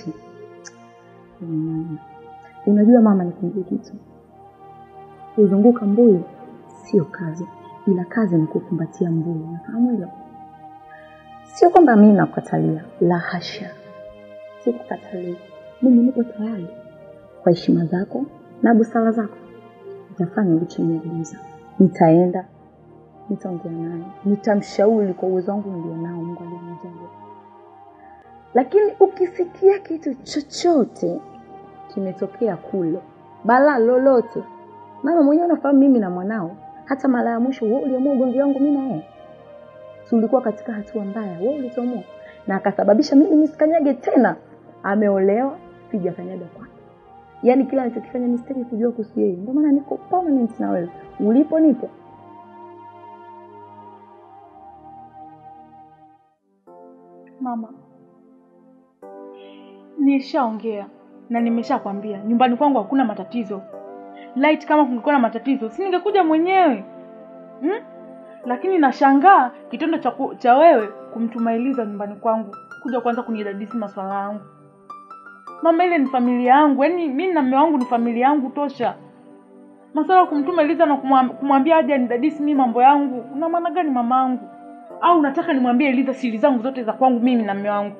Mm. Unajua mama nikwambie kitu. Kuzunguka mbuyu sio kazi, ila kazi ni kukumbatia mbuyu. Unafahamu hilo? Sio kwamba mimi nakukatalia, la hasha. Sikukatalia. Mimi nipo tayari kwa heshima zako na busara zako. Nitafanya ulichonieleza. Nitaenda, nitaongea naye, nitamshauri kwa uwezo wangu nilionao, Mungu aliyonijalia. Lakini ukisikia kitu chochote kimetokea kule, bala lolote, mama mwenyewe unafahamu mimi na mwanao, hata mara ya mwisho wewe uliamua ugomvi wangu mimi na yeye. Tulikuwa katika hatua mbaya, wewe ulitomua na akasababisha mimi nisikanyage tena. Ameolewa, sijakanyaga kwake. Yaani kila anachokifanya mistake kujua kuhusu yeye. Ndio maana niko permanent na wewe. Ulipo nipo. Mama, nishaongea na nimeshakwambia nyumbani kwangu hakuna matatizo. Light kama kungekuwa na matatizo, si ningekuja mwenyewe. Hmm? Lakini nashangaa kitendo cha cha wewe kumtumailiza nyumbani kwangu kuja kwanza kunidadisi maswala yangu. Mama, ile ni familia yangu, yaani mimi na mume wangu ni familia yangu tosha. Maswala kumtuma Eliza na kumwambia aje anidadisi mimi mambo yangu, una maana gani mamangu? Au unataka nimwambie Eliza siri zangu zote za kwangu mimi na mume wangu?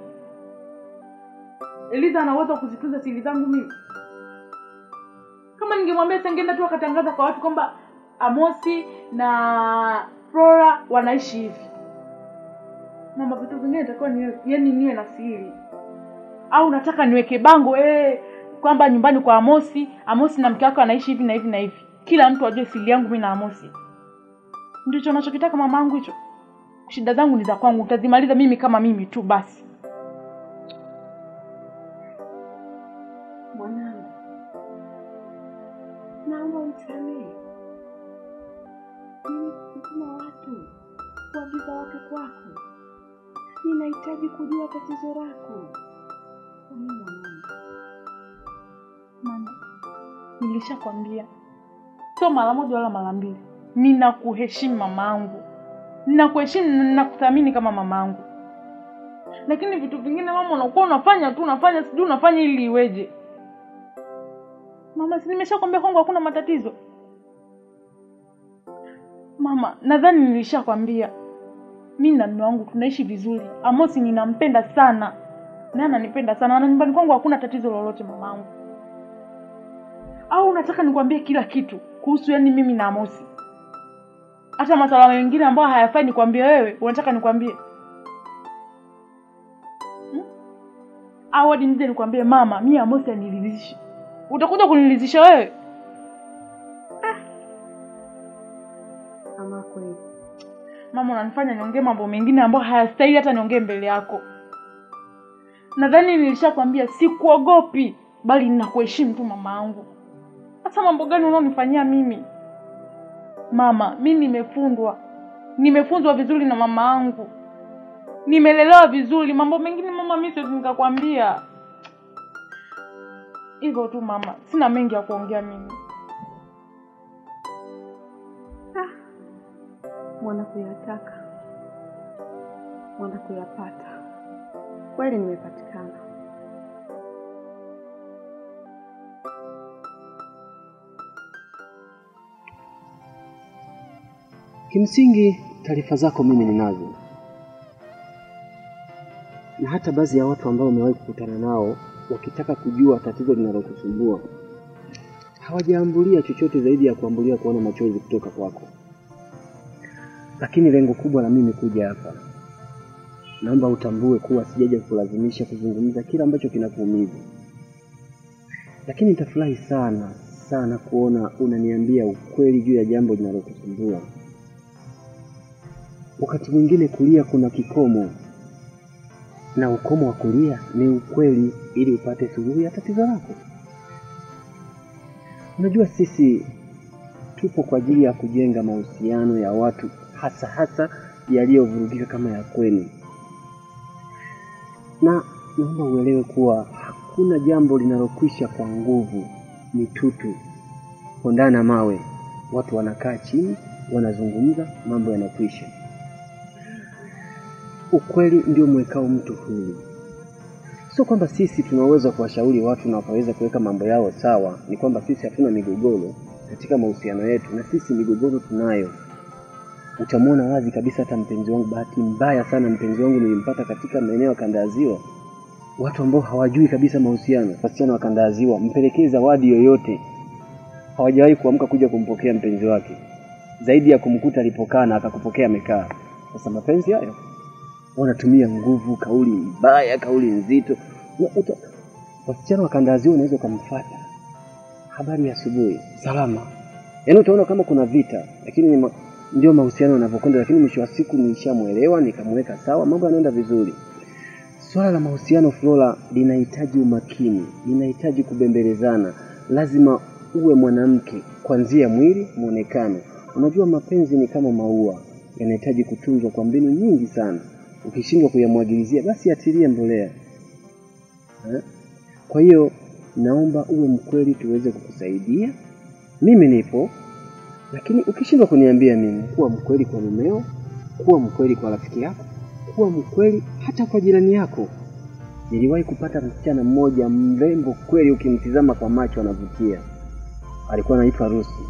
Eliza anaweza kuzitunza siri zangu mimi? Kama ningemwambia singeenda tu akatangaza kwa watu kwamba Amosi na Flora wanaishi hivi. Mama, vitu vingine itakuwa ni yaani niwe na siri. Au nataka niweke bango eh kwamba nyumbani kwa Amosi, Amosi na mke wake anaishi hivi na hivi na hivi. Kila mtu ajue siri yangu mimi na Amosi. Ndicho unachokitaka mamangu hicho? Shida zangu ni za kwangu, utazimaliza mimi kama mimi tu basi. Mwanangu, naomba unisamehe. Mimi kutuma watu kuagiza watu kwako. Ninahitaji kujua tatizo lako. Kwa nini mwanangu? Mama, nilishakwambia. Sio mara moja wala mara mbili. Ninakuheshimu mamangu. Ninakuheshimu na ninakuthamini kama mamangu. Lakini vitu vingine mama unakuwa unafanya tu unafanya sijui unafanya ili iweje. Mama, si nimeshakwambia kwangu hakuna matatizo. Mama, nadhani nilishakwambia. Mimi na mume wangu tunaishi vizuri. Amosi ninampenda sana. Na ananipenda sana. Na nyumbani kwangu hakuna tatizo lolote mamangu. Au unataka nikwambie kila kitu kuhusu yani mimi na Amosi? Hata masuala mengine ambayo hayafai nikwambie wewe, unataka nikwambie? Hmm? Au hadi nje nikwambie mama, mimi Amosi aniridhishi. Utakuja kuniridhisha wewe? Ah. Ama kweli. Mama, unanifanya niongee mambo mengine ambayo hayastahili hata niongee mbele yako. Nadhani nilishakwambia sikuogopi, bali ninakuheshimu tu mamaangu. Hata mambo gani unaonifanyia mimi? Mama, mimi nimefundwa. Nimefunzwa vizuri na mama yangu. Nimelelewa vizuri. Mambo mengine mama mimi siwezi nikakwambia. Hivyo tu mama. Sina mengi ya kuongea mimi. Ah. Mwana kuyataka. Mwana kuyapata. Kweli nimepatikana. Kimsingi taarifa zako mimi ninazo. Na hata baadhi ya watu ambao umewahi kukutana nao wakitaka kujua tatizo linalokusumbua hawajaambulia chochote zaidi ya kuambulia kuona machozi kutoka kwako. Lakini lengo kubwa la mimi kuja hapa, naomba utambue kuwa sijaja kulazimisha kuzungumza kila ambacho kinakuumiza. Lakini nitafurahi sana sana kuona unaniambia ukweli juu ya jambo linalokusumbua. Wakati mwingine kulia kuna kikomo, na ukomo wa kulia ni ukweli ili upate suluhu ya tatizo lako. Unajua sisi tupo kwa ajili ya kujenga mahusiano ya watu, hasa hasa yaliyovurugika kama ya kwenu. Na naomba uelewe kuwa hakuna jambo linalokwisha kwa nguvu, ni tutu. Pondana mawe, watu wanakaa chini, wanazungumza, mambo yanakwisha. Ukweli ndio mwekao mtu huru. Sio kwamba sisi tunaweza kuwashauri watu na wakaweza kuweka mambo yao sawa, ni kwamba sisi hatuna migogoro katika mahusiano yetu, na sisi migogoro tunayo. Utamwona wazi kabisa hata mpenzi wangu, bahati mbaya sana mpenzi wangu nilimpata katika maeneo ya Kanda ya Ziwa. Watu ambao hawajui kabisa mahusiano, wasichana wa Kanda ya Ziwa, mpelekee zawadi yoyote, hawajawahi kuamka kuja kumpokea mpenzi wake, zaidi ya kumkuta alipokaa na akakupokea amekaa. Sasa mapenzi hayo wanatumia nguvu, kauli mbaya, kauli nzito. Wasichana wa Kanda ya Ziwa unaweza kumfuata, habari ya asubuhi, salama. Yaani utaona kama kuna vita, lakini ma, ndio mahusiano yanavyokwenda. Lakini mwisho wa siku nishamuelewa, nikamweka sawa, mambo yanaenda vizuri. Swala la mahusiano Flora linahitaji umakini, linahitaji kubembelezana. Lazima uwe mwanamke kuanzia mwili, muonekano. Unajua mapenzi ni kama maua, yanahitaji kutunzwa kwa mbinu nyingi sana. Ukishindwa kuyamwagilizia basi atilie mbolea. Ha? Kwa hiyo naomba uwe mkweli tuweze kukusaidia. Mimi nipo, lakini ukishindwa kuniambia mimi, kuwa mkweli kwa mumeo, kuwa mkweli kwa rafiki yako, kuwa mkweli hata kwa jirani yako. Niliwahi kupata msichana mmoja mrembo kweli, ukimtizama kwa macho anavutia. Alikuwa anaitwa Rusi.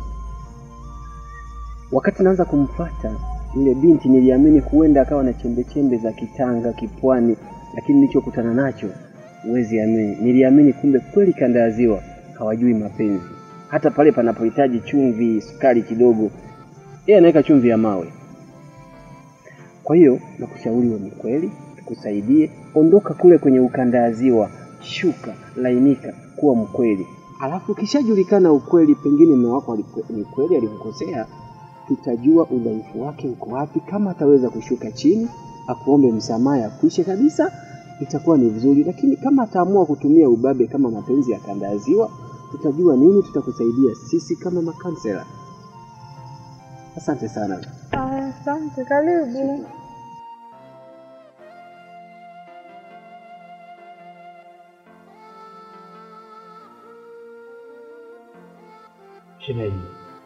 Wakati naanza kumfuata yule binti niliamini huenda akawa na chembe chembe za kitanga kipwani, lakini nilichokutana nacho uwezi amini. Niliamini kumbe kweli Kanda ya Ziwa hawajui mapenzi. Hata pale panapohitaji chumvi, sukari kidogo, yeye anaweka chumvi ya mawe. Kwa hiyo nakushauri wewe mkweli, tukusaidie. Ondoka kule kwenye ukanda ya Ziwa, shuka, lainika, kuwa mkweli. Alafu kishajulikana ukweli, pengine mume wako ni kweli alimkosea, tutajua udhaifu wake uko wapi. Kama ataweza kushuka chini, akuombe msamaha, kuishe kabisa, itakuwa ni vizuri. Lakini kama ataamua kutumia ubabe kama mapenzi ya Kanda ya Ziwa, tutajua nini, tutakusaidia sisi kama makansela. Asante sana. Asante, karibu. Shemeji,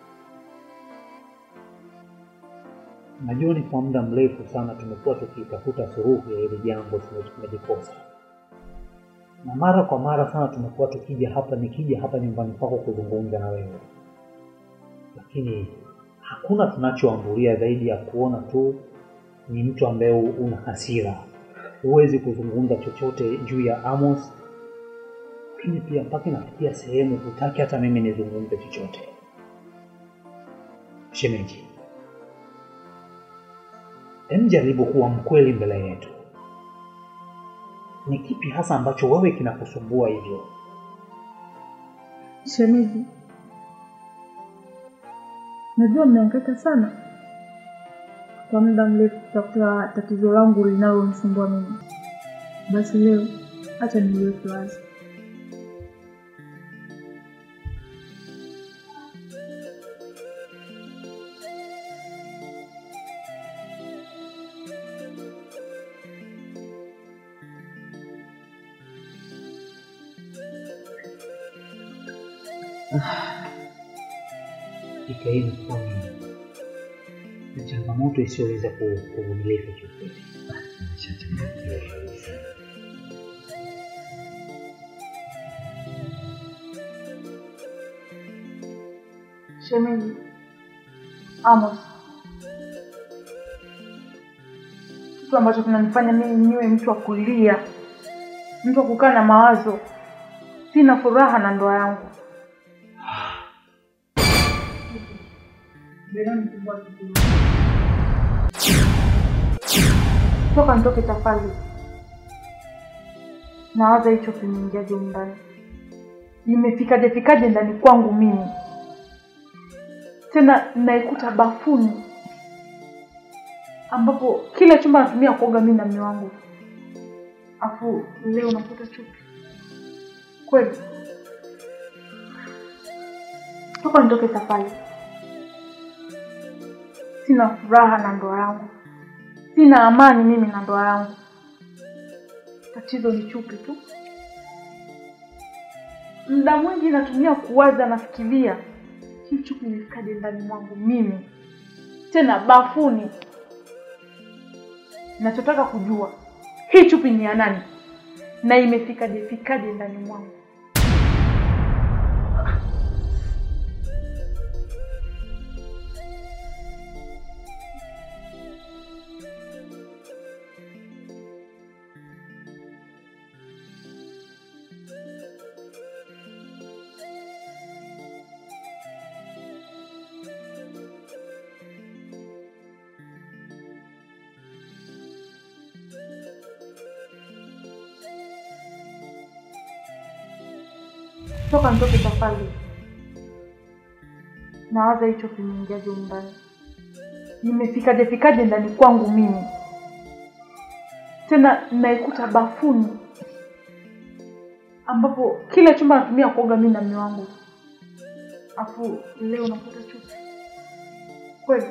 najua ni kwa muda mrefu sana tumekuwa tukitafuta suluhu ya hili jambo tumelikosa, na mara kwa mara sana tumekuwa tukija hapa, nikija hapa nyumbani kwako kuzungumza na wewe, lakini hakuna tunachoambulia zaidi ya kuona tu ni mtu ambaye una hasira. Huwezi kuzungumza chochote juu ya Amos, lakini pia mpaka nafikia sehemu hutaki hata mimi nizungumze chochote. Shemeji, hem, jaribu kuwa mkweli mbele yetu. Ni kipi hasa ambacho wewe kinakusumbua hivyo? Shemeji, najua mmehangaika sana kwa muda mrefu kutafuta tatizo langu linalonisumbua mimi. Basi leo acha niweke wazi. ikaenda kwa ni changamoto isiyoweza kuvumilika chochote. Nishachaguliwa kabisa. Shemeji Amos, kitu ambacho kinanifanya mimi niwe mtu wa kulia, mtu wa kukaa na mawazo, sina furaha na ndoa yangu. Toka nitoke tafadhali. Nawaza hicho kimeingiaje ndani. Nimefikaje fikaje ndani kwangu mimi. Tena naikuta bafuni ambapo kila chumba natumia kuoga mimi na mume wangu. Afu leo nakuta chupi. Kweli. Toka nitoke tafadhali. Sina furaha na ndoa yangu. Sina amani mimi na ndoa yangu. Tatizo ni chupi tu. Muda mwingi natumia kuwaza, nafikiria hii chupi imefikaje ndani mwangu mimi. Tena bafuni. Nachotaka kujua hii chupi ni ya nani na imefikaje fikaje ndani mwangu. Toka nitoke tafadhali. Nawaza hicho kimeingiaje ndani. Nimefikaje fikaje ndani kwangu mimi. Tena naikuta bafuni ambapo kila chumba natumia kuoga mimi na mume wangu. Afu leo nakuta chupi. Kweli.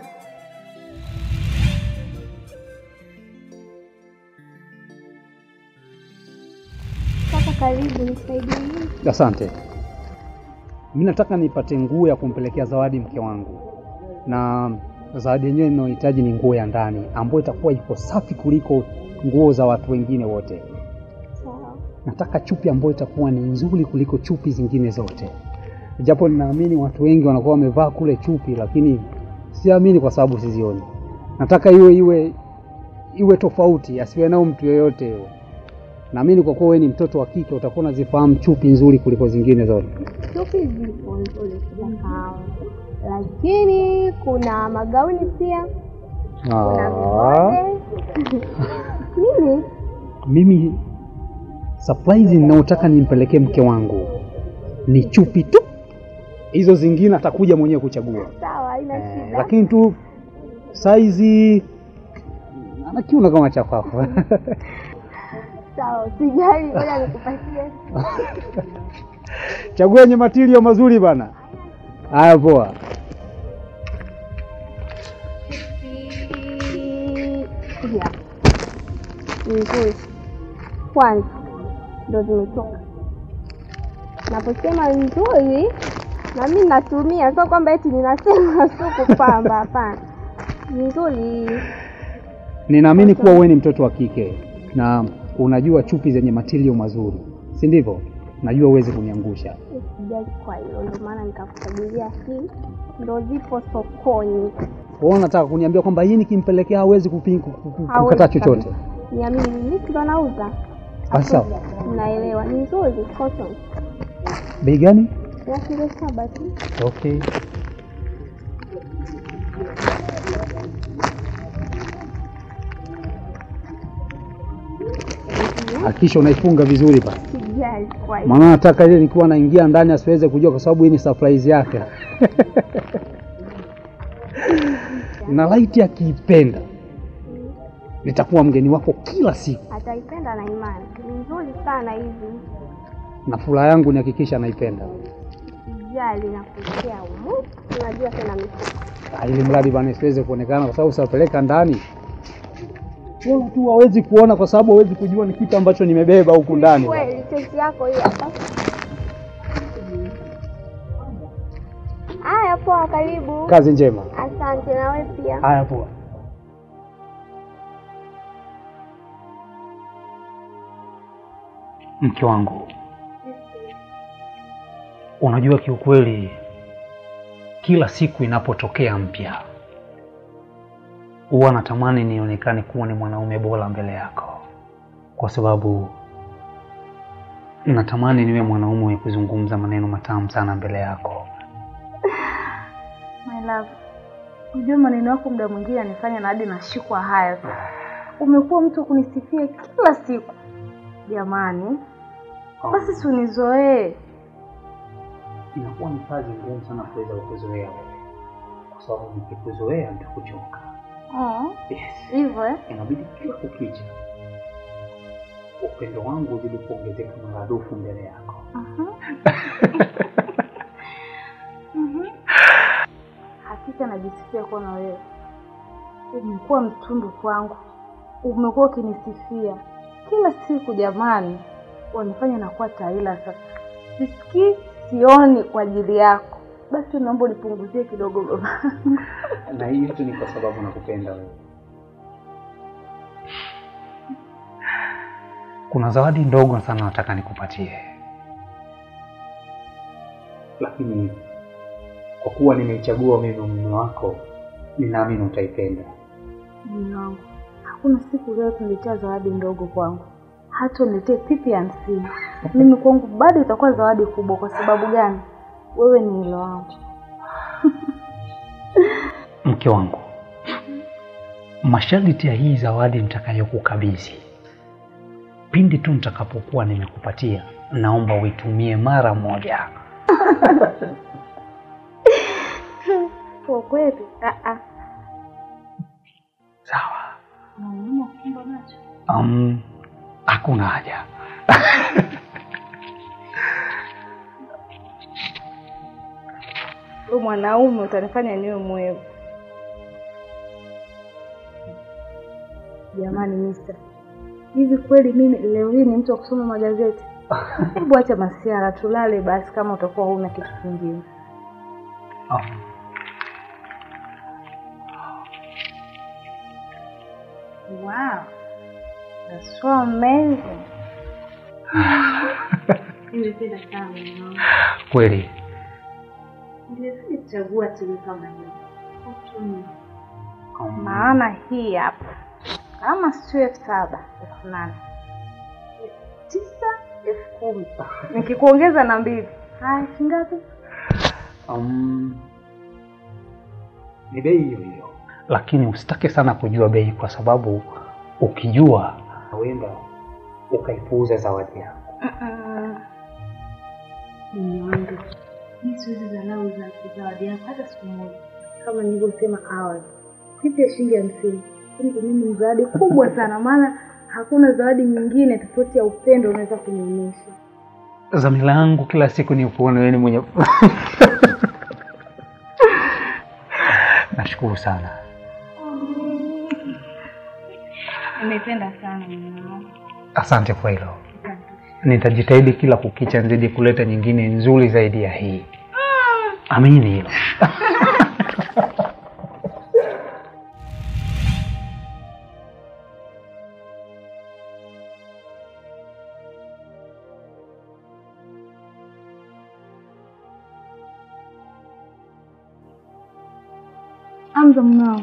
Kaka karibu nisaidie. Asante. Mimi nataka nipate nguo ya kumpelekea Zawadi mke wangu. Na zawadi yenyewe ninayohitaji ni nguo ya ndani ambayo itakuwa iko safi kuliko nguo za watu wengine wote. Sawa. Nataka chupi ambayo itakuwa ni nzuri kuliko chupi zingine zote. Japo ninaamini watu wengi wanakuwa wamevaa kule chupi, lakini siamini kwa sababu sizioni. Nataka iwe iwe iwe tofauti, asiwe nao mtu yoyote. Naamini kwa kuwa wewe ni mtoto wa kike utakuwa unazifahamu chupi nzuri kuliko zingine zote. Chupi zipo nzuri kwa lakini kuna magauni pia. Kuna vibode. Mimi mimi surprise ninayotaka nimpelekee mke wangu ni chupi tu. Hizo zingine atakuja mwenyewe kuchagua. Sawa, haina shida. Eh, lakini tu size ana kiuno kama cha kwako. Sawa, sijali, ngoja nikupatie. Chagua yenye material mazuri bana. Haya poa. Ya. Nzuri. Kwanza ndo zimetoka. Naposema nzuri na mimi natumia, sio kwamba eti ninasema sio kupamba, hapana. Nzuri. Ninaamini kuwa wewe ni mtoto wa kike na unajua chupi zenye material mazuri. Si ndivyo? Najua uweze kuniangusha. Sijali kwa hiyo ndio maana nikakuchagulia hii. Ndio zipo sokoni. Wewe unataka kuniambia kwamba hii nikimpelekea hawezi kukataa chochote? Niamini mimi ndo nauza. Sawa. Naelewa. Ni nzuri cotton. Bei gani? Ya kilo saba tu. Okay. Hakisha unaifunga vizuri bana. Sijali kwa hiyo. Maana nataka ile nikiwa naingia ndani asiweze kujua kwa sababu hii ni surprise yake. Na laiti akiipenda nitakuwa mgeni wako kila siku. Ataipenda na imani. Ni nzuri sana hizi. Na furaha yangu ni hakikisha anaipenda. Sijali na kutia umu. Unajua tena mimi. Ili mradi bana siweze kuonekana kwa sababu usapeleka ndani. Wala tu hawezi kuona kwa sababu hawezi kujua ni kitu ambacho nimebeba huku ndani. Kweli cheti yako hii hapa. Poa, karibu. Kazi njema. Asante, na wewe pia. Haya, poa. Mke wangu, unajua kiukweli, kila siku inapotokea mpya huwa natamani nionekane kuwa ni mwanaume bora mbele yako, kwa sababu natamani niwe mwanaume wa kuzungumza maneno matamu sana mbele yako. My love, unajua maneno yako muda mwingine yanifanya na hadi nashikwa haya. Umekuwa mtu kunisifia kila siku. Jamani, basi si unizoee. Inakuwa ni kazi ngumu sana kuweza kukuzoea wewe, kwa sababu nikikuzoea nitakuchoka. Oh. Yes. Hivyo eh? Inabidi kila kukicha upendo wangu uzidi kuongezeka maradufu mbele yako. Mhm. Mhm. Hakika najisikia kuwa na wewe. Umekuwa mtundu kwangu. Umekuwa ukinisifia kila siku jamani. Wanifanya nakuwa taila sasa. Sisikii, sioni kwa ajili yako. Basi naomba unipunguzie kidogo baba. Na hii yote ni kwa sababu nakupenda wewe. Kuna zawadi ndogo sana nataka nikupatie, lakini kwa kuwa nimeichagua mimi mume wako, ninaamini utaipenda. Mume wangu, hakuna siku leo tunaletea zawadi ndogo kwangu. Hata uniletee pipi hamsini. Mimi kwangu bado itakuwa zawadi kubwa. Kwa sababu gani? Wewe ni hilo wangu. Mke wangu, masharti ya hii zawadi nitakayokukabidhi, pindi tu nitakapokuwa nimekupatia, naomba uitumie mara moja. Kwa kweli? Ah ah. Sawa. Mama kumba macho. Um, hakuna haja. Wewe mwanaume utanifanya niwe mwevu. Jamani mister, hivi kweli mimi leo hii ni mtu wa kusoma magazeti? Hebu acha masiara, tulale basi kama utakuwa huna kitu kingine. Oh. Wow. That's so amazing. Nimependa sana mama. Kweli. Nilizidi kuchagua timu kama hii. Utumi. Maana hii hapa kama sio elfu saba, elfu nane, elfu tisa, elfu kumi. Nikikuongeza na mbili, haya shingapi? Um, ni bei hiyo hiyo. Lakini usitake sana kujua bei, kwa sababu ukijua huenda ukaipuuza zawadi yako. Mimi wangu, mimi siwezi dharau za zawadi yako hata siku moja. Kama nilivyosema awali, kitu ya shilingi hamsini kwangu mimi ni zawadi kubwa sana, maana hakuna zawadi nyingine tofauti ya upendo unaweza kunionyesha. Dhamira yangu kila siku ni kuona wewe mwenye. Nashukuru sana. Nimependa sana mwanangu. Asante kwa hilo. Nitajitahidi kila kukicha nzidi kuleta nyingine nzuri zaidi ya hii. Amini hilo. Amza mnao.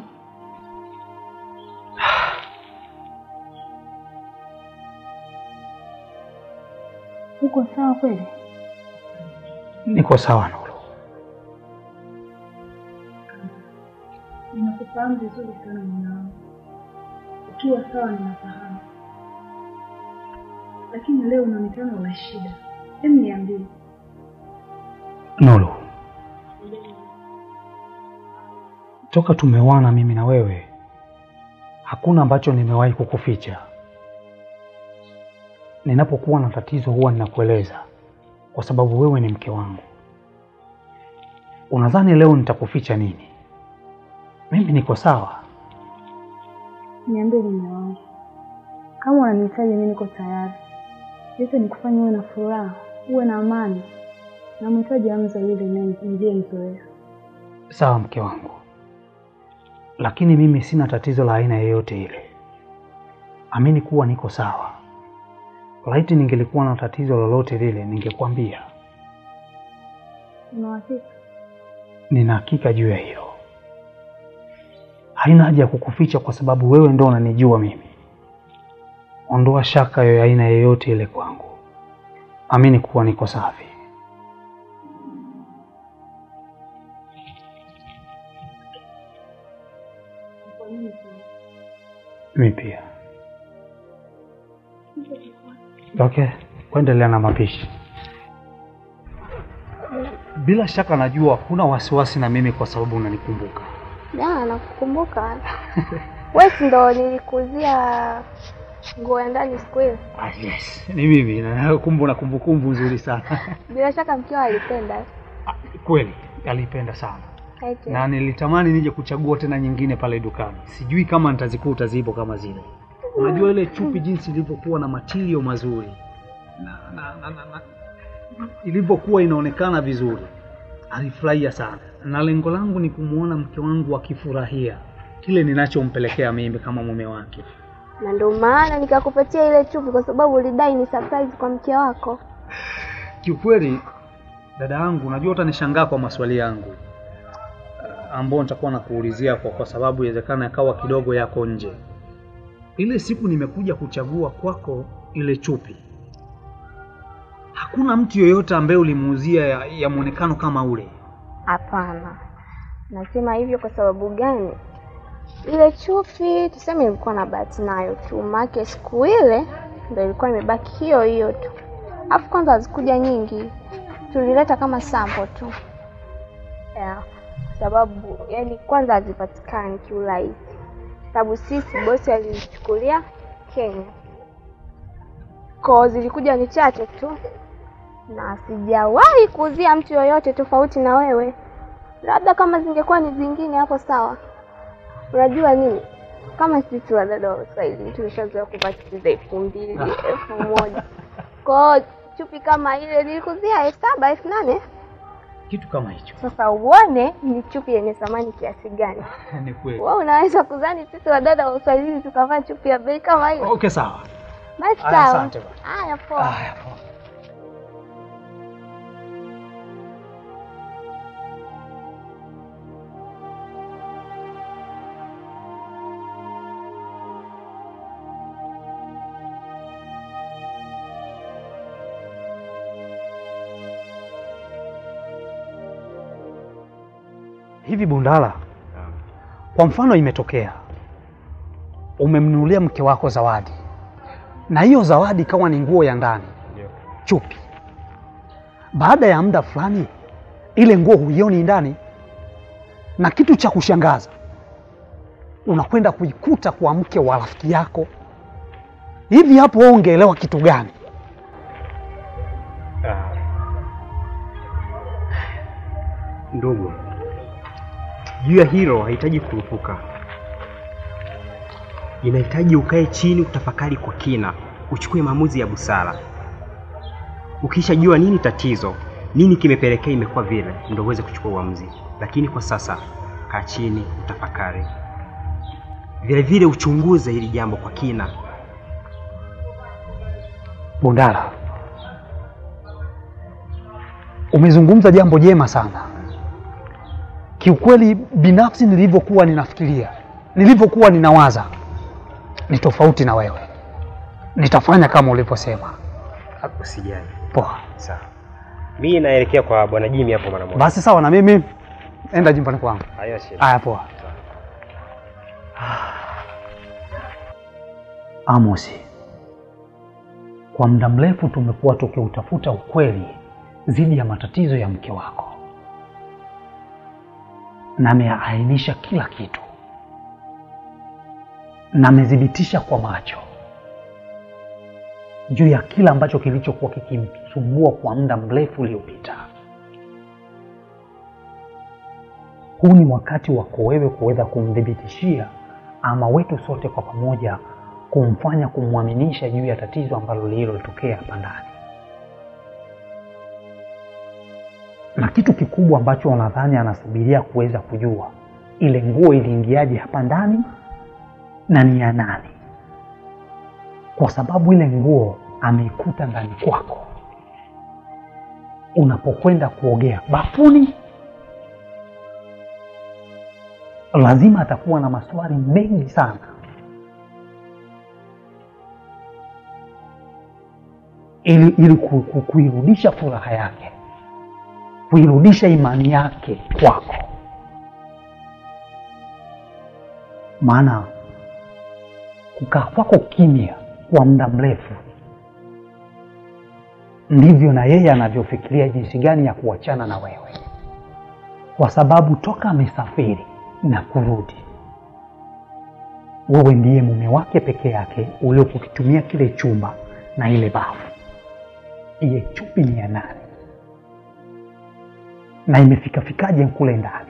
Uko sawa kweli? Niko sawa Nuru. Ninakufahamu vizuri sana mwanangu. Ukiwa sawa ninafahamu. Lakini leo unaonekana una shida. Hebu niambie. Nuru, toka tumewana mimi na wewe, hakuna ambacho nimewahi kukuficha. Ninapokuwa na tatizo huwa ninakueleza, kwa sababu wewe ni mke wangu. Unadhani leo nitakuficha nini? Mimi niko sawa. Niambie mume wangu. Kama unanihitaji mimi niko tayari. Yote nikufanye uwe na furaha, uwe na amani. Na mhitaji Hamza yule ndiye mzoea. Sawa mke wangu, lakini mimi sina tatizo la aina yoyote ile. Amini kuwa niko sawa. Laiti ningelikuwa na tatizo lolote lile ningekwambia. Una hakika? Nina hakika juu ya hilo. Haina haja ya kukuficha kwa sababu wewe ndo unanijua mimi. Ondoa shaka ya aina yoyote ile kwangu. Amini kuwa niko safi. Mimi pia. Okay, kuendelea na mapishi. Bila shaka najua huna wasiwasi na mimi kwa sababu unanikumbuka. Ya, nakukumbuka. Wewe ndo nilikuzia nguo ya ndani siku ile. Ah, yes. Ni mimi na kumbu na kumbukumbu nzuri sana. Bila shaka mkeo alipenda. Ah, kweli, alipenda sana. Eti. Na nilitamani nije kuchagua tena nyingine pale dukani. Sijui kama nitazikuta zipo kama zile. Unajua ile chupi jinsi ilivyokuwa na material mazuri. Na na na, na, na ilivyokuwa inaonekana vizuri. Alifurahia sana. Na lengo langu ni kumuona mke wangu akifurahia kile ninachompelekea mimi kama mume wake. Na ndio maana nikakupatia ile chupi kwa sababu ulidai ni surprise kwa mke wako. Kiukweli dada yangu, unajua utanishangaa kwa maswali yangu ambao nitakuwa nakuulizia kwa kwa sababu inawezekana yakawa kidogo yako nje. Ile siku nimekuja kuchagua kwako ile chupi, hakuna mtu yoyote ambaye ulimuuzia ya, ya muonekano kama ule. Hapana. Nasema hivyo kwa sababu gani? Ile chupi tuseme ilikuwa na bahati nayo tu. Make siku ile ndio ilikuwa imebaki hiyo hiyo tu. Afu kwanza hazikuja nyingi. Tulileta kama sample tu. Yeah. Sababu yani kwanza hazipatikani kiurahisi. Sababu sisi bosi alichukulia Kenya. Kwa zilikuja ni chache tu. Na sijawahi kuuzia mtu yoyote tofauti na wewe. Labda kama zingekuwa ni zingine hapo sawa. Unajua nini? Kama sisi wadada wa Kiswahili tumeshazoea kubatiza elfu mbili, elfu moja. Kwa chupi kama ile nilikuzia elfu saba, elfu nane. Kitu kama hicho. Sasa uone ni chupi yenye thamani kiasi gani. Ni kweli. Wewe unaweza kudhani sisi wadada wa Kiswahili tukavaa chupi ya bei kama hiyo? Okay, sawa. Basi sawa. Asante bwana. Haya poa. Haya poa. Hivi Bundala, kwa mfano imetokea umemnunulia mke wako zawadi, na hiyo zawadi kama ni nguo ya ndani, chupi. Baada ya muda fulani ile nguo huioni ndani, na kitu cha kushangaza unakwenda kuikuta kwa mke wa rafiki yako. Hivi hapo wewe ungeelewa kitu gani? Ah. Ndugu, juu ya hilo hahitaji kurupuka. Inahitaji ukae chini, utafakari kwa kina, uchukue maamuzi ya busara. Ukishajua nini tatizo, nini kimepelekea imekuwa vile, ndio uweze kuchukua uamuzi. Lakini kwa sasa kaa chini, utafakari. Vile vile uchunguze hili jambo kwa kina. Bundala, umezungumza jambo jema sana. Kiukweli binafsi nilivyokuwa ninafikiria, nilivyokuwa ninawaza ni tofauti na wewe. Nitafanya kama ulivyosema. Usijali. Poa. Sawa. Mimi naelekea kwa bwana Jimmy hapo mara moja. Basi sawa, na mimi enda jimbani kwangu. Haya shida. Haya poa. Amosi, kwa muda mrefu tumekuwa tukiutafuta ukweli dhidi ya matatizo ya mke wako. Na ameainisha kila kitu. Na amedhibitisha kwa macho juu ya kila ambacho kilichokuwa kikimsumbua kwa muda mrefu uliopita. Huu ni wakati wako wewe kuweza kumdhibitishia ama wetu sote kwa pamoja kumfanya kumwaminisha juu ya tatizo ambalo lililotokea hapa ndani. Na kitu kikubwa ambacho nadhani anasubiria kuweza kujua, ile nguo iliingiaje hapa ndani na ni ya nani, kwa sababu ile nguo ameikuta ndani kwako unapokwenda kuogea bafuni. Lazima atakuwa na maswali mengi sana. Ili, ili ku, ku, kuirudisha furaha yake, kuirudisha imani yake kwako. Maana kukaa kwako kimya kwa muda mrefu ndivyo na yeye anavyofikiria jinsi gani ya kuachana na wewe, kwa sababu toka amesafiri na kurudi, wewe ndiye mume wake peke yake uliokukitumia kile chumba na ile bafu. Iye chupi ni ya nani na imefika fikaje kule ndani?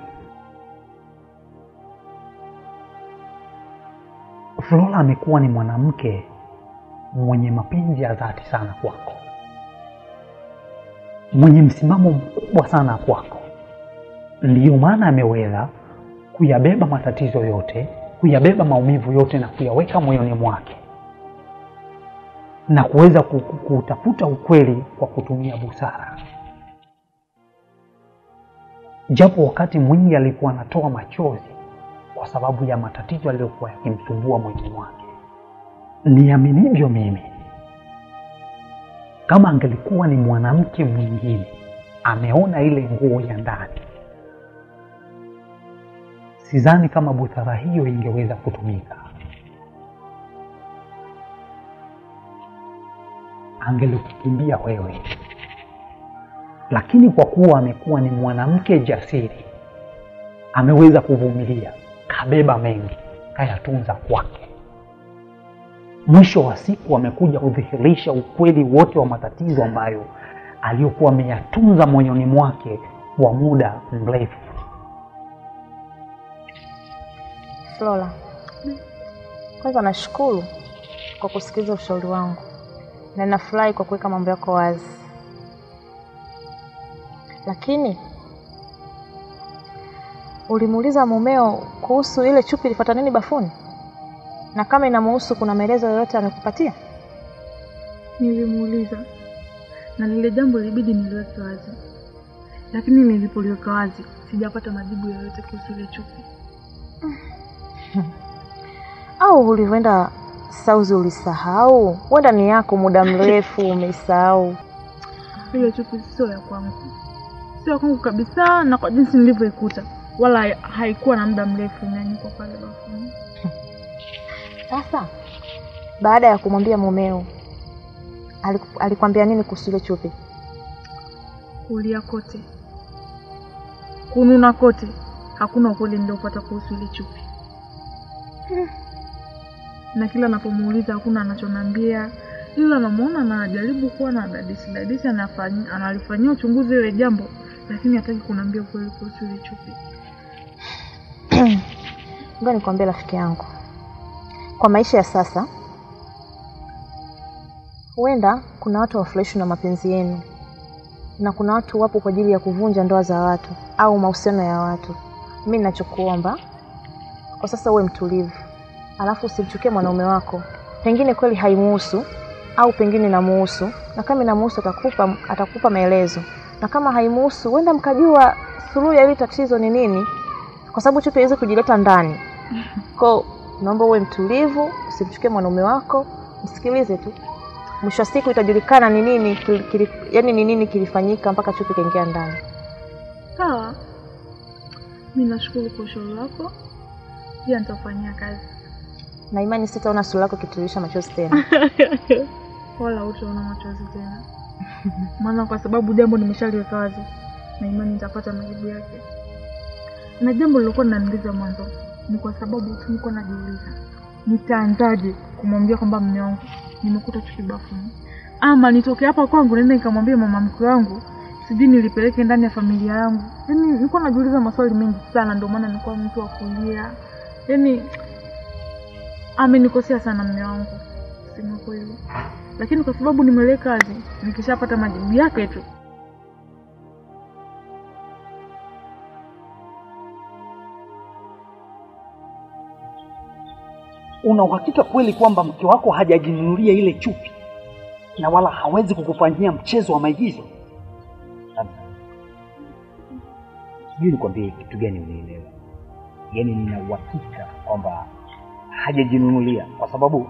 Flora amekuwa ni mwanamke mwenye mapenzi ya dhati sana kwako, mwenye msimamo mkubwa sana kwako. Ndiyo maana ameweza kuyabeba matatizo yote, kuyabeba maumivu yote na kuyaweka moyoni mwake na kuweza kutafuta ukweli kwa kutumia busara. Japo wakati mwingi alikuwa anatoa machozi kwa sababu ya matatizo aliyokuwa yakimsumbua moyoni mwake. Niaminivyo mimi, kama angelikuwa ni mwanamke mwingine ameona ile nguo ya ndani, sidhani kama busara hiyo ingeweza kutumika. Angelikukimbia wewe. Lakini kwa kuwa amekuwa ni mwanamke jasiri, ameweza kuvumilia, kabeba mengi, kayatunza kwake. Mwisho wa siku amekuja kudhihirisha ukweli wote wa matatizo ambayo aliyokuwa ameyatunza moyoni mwake kwa muda mrefu. Flora, kwanza nashukuru kwa kusikiliza ushauri wangu na nafurahi kwa kuweka mambo yako wazi. Lakini ulimuuliza mumeo kuhusu ile chupi ilifuata nini bafuni? Na kama inamuhusu kuna maelezo yoyote amekupatia? Nilimuuliza na lile jambo libidi niliweke wazi, lakini nilipoliweka wazi sijapata majibu yoyote kuhusu ile chupi. Au ulivyoenda sauzi ulisahau? Wenda ni yako muda mrefu umeisahau. Ile chupi sio ya kwangu, sio ya kwangu kabisa, na kwa jinsi nilivyoikuta wala haikuwa na muda mrefu imeanikwa pale bafuni. Sasa baada ya kumwambia mumeo, alikwambia nini kuhusu ile chupi? Kulia kote, kununa kote, hakuna ukweli niliopata kuhusu ile chupi. Hmm. Na kila napomuuliza hakuna anachonambia, ila namuona na anajaribu kuwa na dadisi dadisi, anafanya analifanyia uchunguzi ile jambo, lakini hataki kuniambia ukweli kuhusu ile chupi. Ngoja nikwambie rafiki yangu, kwa maisha ya sasa huenda kuna watu wafurahi na mapenzi yenu, na kuna watu wapo kwa ajili ya kuvunja ndoa za watu au mahusiano ya watu. Mimi ninachokuomba kwa sasa uwe mtulivu, alafu usimchukie mwanaume wako. Pengine kweli haimuhusu au pengine inamuhusu, na kama inamuhusu atakupa atakupa maelezo, na kama haimuhusu wenda mkajua suluhu ya ile tatizo ni nini, kwa sababu chupi haiwezi kujileta ndani. Kwa naomba uwe mtulivu, usimchukie mwanaume wako, msikilize tu. Mwisho wa siku itajulikana ni nini kili, yani ni nini kilifanyika mpaka chupi kaingia ndani. Sawa. Mimi nashukuru kwa ushauri wako. Pia nitafanyia kazi. Na imani sitaona sura yako kitulisha machozi tena. Wala utaona machozi tena. Maana kwa sababu jambo nimeshaliweka wazi, na imani nitapata majibu yake. Na jambo lilokuwa linaniuliza mwanzo ni kwa sababu nilikuwa najiuliza nitaanzaje kumwambia kwamba mume wangu nimekuta chupi bafuni, ama nitoke hapa kwangu nenda nikamwambia mama mkwe wangu, sijui nilipeleke ndani ya familia yangu. Yaani nilikuwa najiuliza maswali mengi sana, ndio maana nilikuwa mtu wa kulia. Yaani amenikosea sana mume wangu, sema kweli. Lakini kwa sababu nimeleka kazi, nikishapata majibu yake tu una uhakika kweli kwamba mke wako hajajinunulia ile chupi na wala hawezi kukufanyia mchezo wa maigizo? Sijui nikwambie kitu gani unielewa. Yaani nina uhakika kwamba hajajinunulia, kwa sababu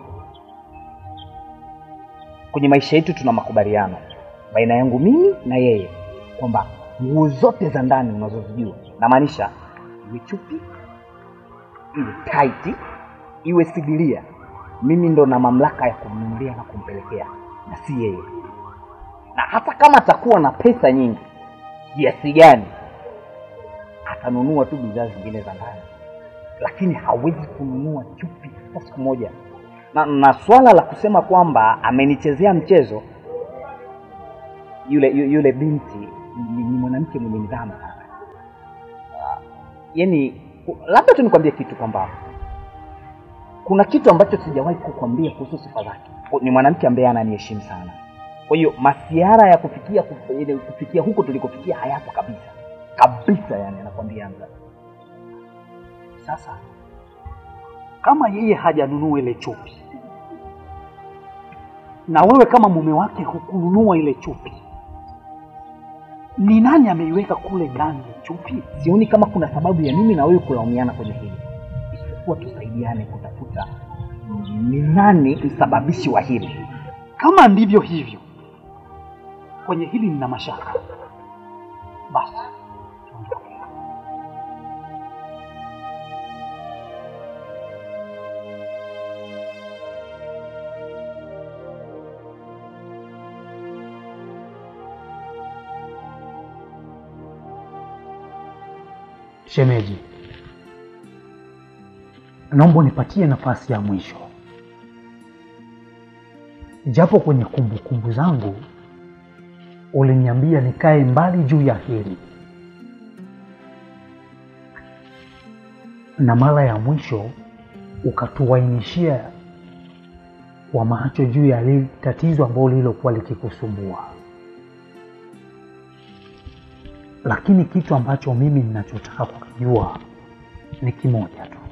kwenye maisha yetu tuna makubaliano baina yangu mimi na yeye kwamba nguo zote za ndani unazozijua, na maanisha iwe chupi, iwe tight, iwe sidilia, mimi ndo na mamlaka ya kumnunulia na kumpelekea, na si yeye. Na hata kama atakuwa na pesa nyingi kiasi gani, atanunua tu bidhaa zingine za ndani, lakini hawezi kununua chupi hata siku moja. Na, na swala la kusema kwamba amenichezea mchezo, yule yule binti ni, ni mwanamke mwenye nidhamu sana. Uh, yaani labda tu nikwambie kitu kwamba kuna kitu ambacho sijawahi kukwambia kuhusu sifa zake. Ni mwanamke ambaye ananiheshimu sana. Kwa hiyo masiara ya kufikia kufikia huko tulikofikia hayapo kabisa. Kabisa, yani anakuambia anza. Sasa kama yeye hajanunua ile chupi na wewe kama mume wake hukununua ile chupi, ni nani ameiweka kule ndani ya chupi? Sioni kama kuna sababu ya mimi na wewe kulaumiana kwenye hili. Isipokuwa tusaidiane kutafuta ni nani msababishi wa hili. Kama ndivyo hivyo, kwenye hili nina mashaka. Basi shemeji, naomba nipatie nafasi ya mwisho. Japo kwenye kumbukumbu kumbu zangu uliniambia nikae mbali juu ya hili, na mara ya mwisho ukatuainishia kwa macho juu ya lile tatizo ambalo lilokuwa likikusumbua. Lakini kitu ambacho mimi ninachotaka kujua ni kimoja tu.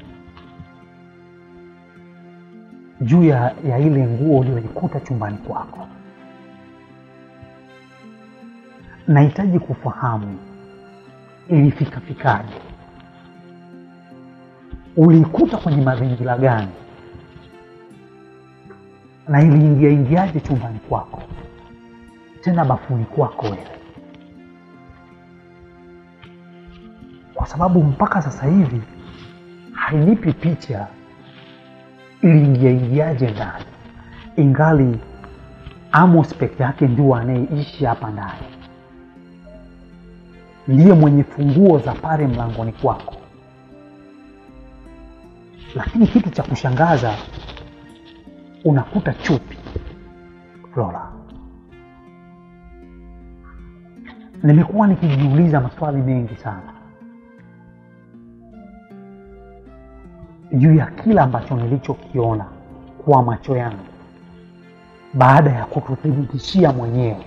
Juu ya, ya ile nguo uliyonikuta chumbani kwako, nahitaji kufahamu ilifika fikaje, ulikuta kwenye mazingira gani, na iliingia ingiaje chumbani kwako, tena bafuni kwako wewe. Kwa sababu mpaka sasa hivi hainipi picha iliingia ingiaje ndani, ingali Amos peke yake ndio anayeishi hapa ndani, ndiye mwenye funguo za pale mlangoni kwako. Lakini kitu cha kushangaza, unakuta chupi. Flora, nimekuwa nikijiuliza maswali mengi sana juu ya kila ambacho nilichokiona kwa macho yangu baada ya kukuthibitishia mwenyewe.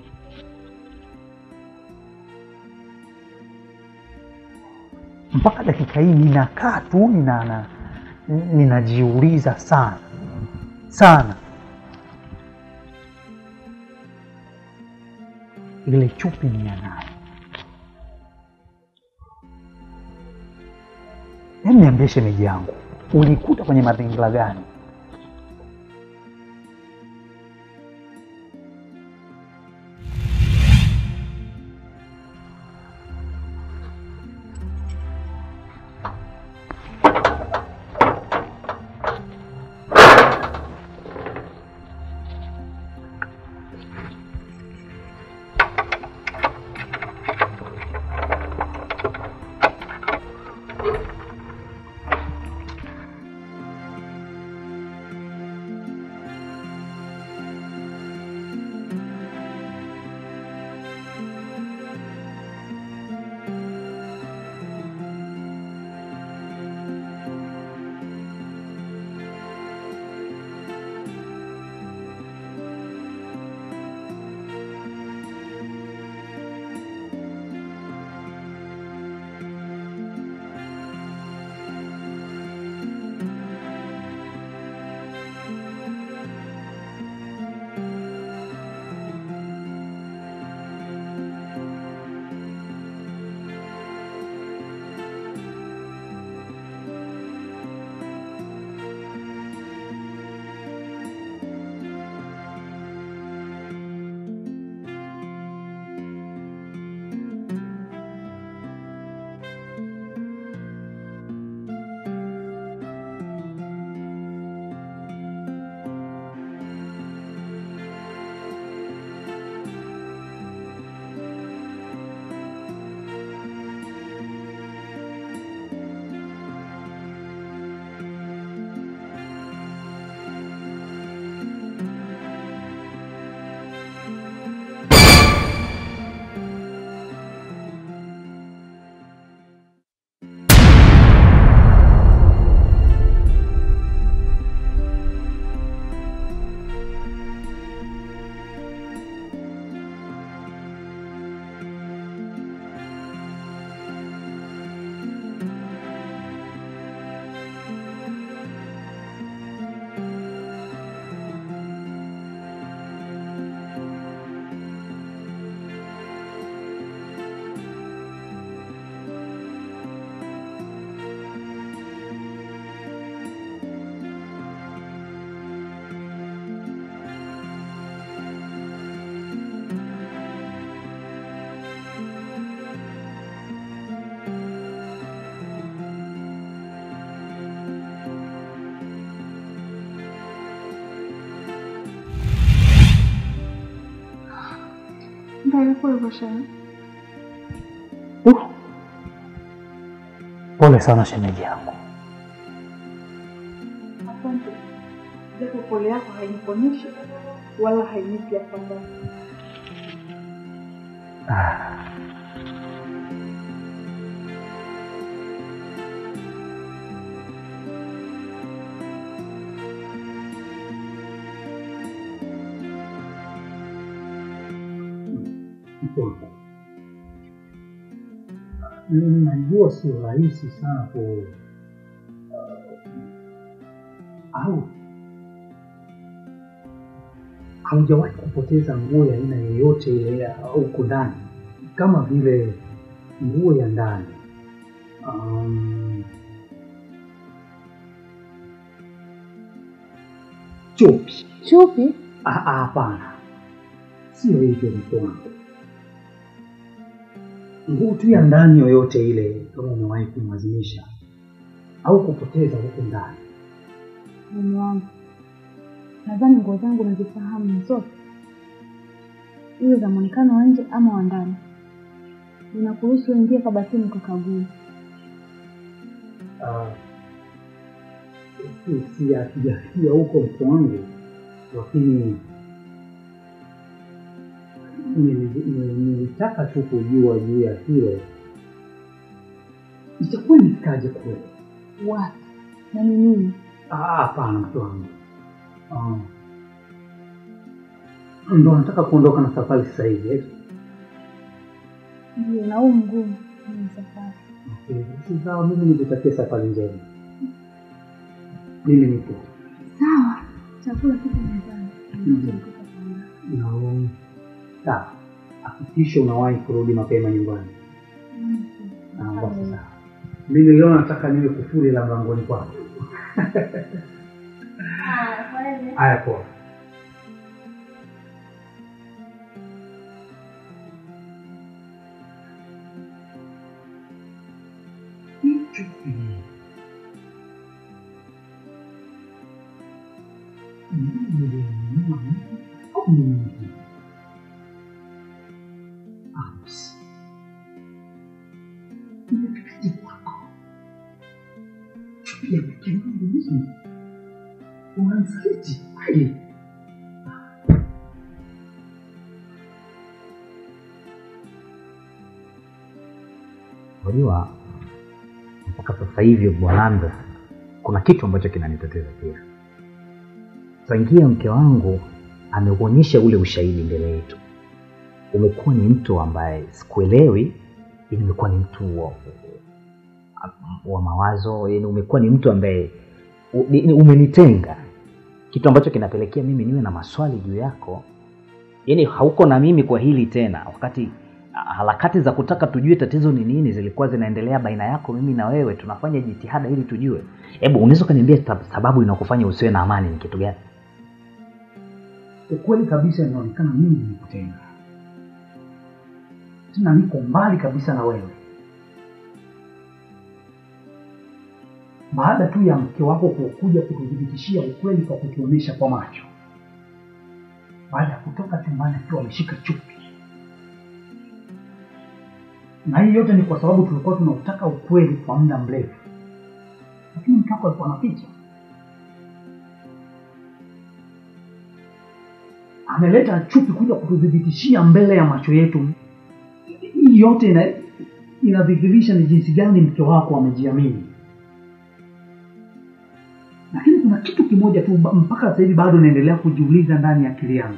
Mpaka dakika hii ninakaa tu nina ninajiuliza sana sana, ile chupi ni ya nani? Hebu niambie shemeji yangu, ulikuta kwenye mazingira gani? Ndio pole kwa shani. Uh. Pole sana shemeji yangu. Asante. Japo pole yako hainiponishi wala hainipi afadhali. Ah. Najua sio rahisi sana ku uh, au haujawahi kupoteza nguo ya aina yoyote ile huko ndani, kama vile nguo ya ndani um, chupi Chupi? Ah, hapana, sio hivyo mke wangu. Nguo tu ya ndani yoyote ile kama umewahi kumlazimisha au kupoteza huko ndani. Mume wangu, nadhani nguo zangu nazifahamu zote, iwe za muonekano wa nje ama wa ndani. Ninakuruhusu ingie kabatini ukakague. Ah, si hatujafikia huko mke wangu, lakini nilitaka tu kujua juu ya hilo. Itakuwa nikaje kule? Wapi? Na ni nini? Ah, hapana mke wangu. Ah. Ndio nataka kuondoka na safari sasa hivi, eh? Ndio, na huu mguu ni safari. Okay, basi sawa, mimi nikutakia safari njema. Mimi nipo. Sawa, chakula kipo mezani. No. Sawa. Hakikisha unawahi kurudi mapema nyumbani. Mm. Ah, basi sawa. Mimi leo nataka niwe kufuri la mlangoni kwako. Ah, kweli. Haya poa. Unamsaliti kweli? Unajua, mpaka sasa hivi Bwanando, kuna kitu ambacho kinaniteteza pia. Tangia mke wangu amekuonyesha ule ushahidi mbele yetu, umekuwa ni mtu ambaye sikuelewi, ili umekuwa ni mtu wa, wa mawazo, yani umekuwa ni mtu ambaye umenitenga, kitu ambacho kinapelekea mimi niwe na maswali juu yako. Yani hauko na mimi kwa hili tena, wakati harakati za kutaka tujue tatizo ni nini zilikuwa zinaendelea baina yako mimi na wewe. Tunafanya jitihada ili tujue. Hebu unaweza kuniambia sababu inakufanya usiwe na amani ni kitu gani? Ukweli kabisa inaonekana mimi nimekutenga. Tena niko mbali kabisa na wewe. Baada tu ya mke wako kukuja kutudhibitishia ukweli kwa kutuonesha kwa macho. Baada ya kutoka chumbani akiwa ameshika chupi. Na hii yote ni kwa sababu tulikuwa tunataka ukweli kwa muda mrefu. Lakini mke wako alikuwa anaficha. Ameleta chupi kuja kutudhibitishia mbele ya macho yetu. Hii yote ina inadhihirisha ni jinsi gani mke wako amejiamini. Lakini kuna kitu kimoja tu mpaka sasa hivi bado naendelea kujiuliza ndani ya akili yangu.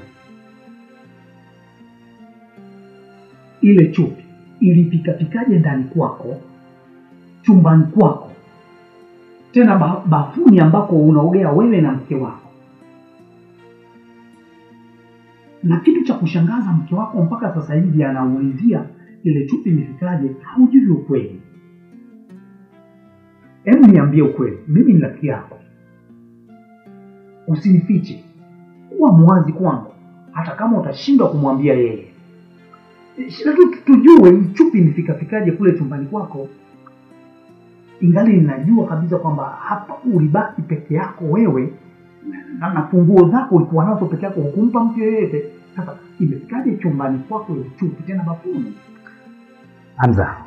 Ile chupi ilipika pikaje ndani kwako, chumbani kwako, tena ba, bafuni ambako unaogea wewe na mke wako. Na kitu cha kushangaza, mke wako mpaka sasa hivi anaulizia ile chupi ilifikaje, haujui ukweli. Hebu niambie ukweli, mimi ni rafiki yako. Usinifiche. Kuwa mwazi kwangu, hata kama utashindwa kumwambia yeye. Shida tu tujue chupi ilifika fikaje kule chumbani kwako. Ingali ninajua kabisa kwamba hapa ulibaki peke yako wewe na, na funguo zako ulikuwa nazo peke yako, hukumpa mtu yeyote. Sasa imefikaje chumbani kwako ile chupi tena bafuni? Hamza,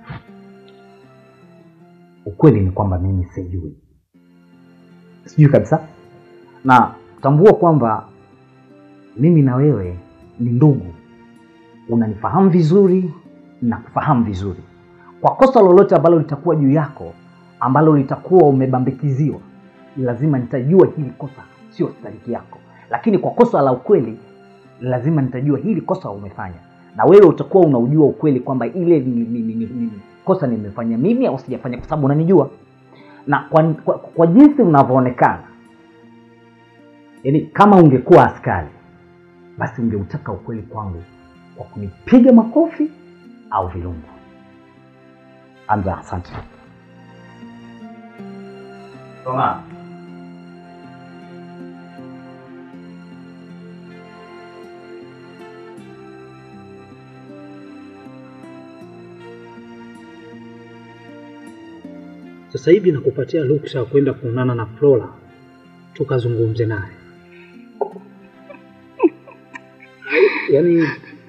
ukweli ni kwamba mimi sijui, sijui kabisa, na tambua kwamba mimi na wewe ni ndugu, unanifahamu vizuri na kufahamu vizuri. Kwa kosa lolote ambalo litakuwa juu yako, ambalo litakuwa umebambikiziwa, lazima nitajua hili kosa sio stahiki yako. Lakini kwa kosa la ukweli, lazima nitajua hili kosa umefanya, na wewe utakuwa unaujua ukweli kwamba ile ni, ni, ni, ni, ni kosa nimefanya mimi au sijafanya, kwa sababu unanijua. Na kwa, kwa, kwa jinsi unavyoonekana, yaani kama ungekuwa askari, basi ungeutaka ukweli kwangu kwa kunipiga makofi au vilungu. Hamza, asante. Toma. Sasa hivi nakupatia ruksa kwenda kuonana na Flora tukazungumze naye. Yaani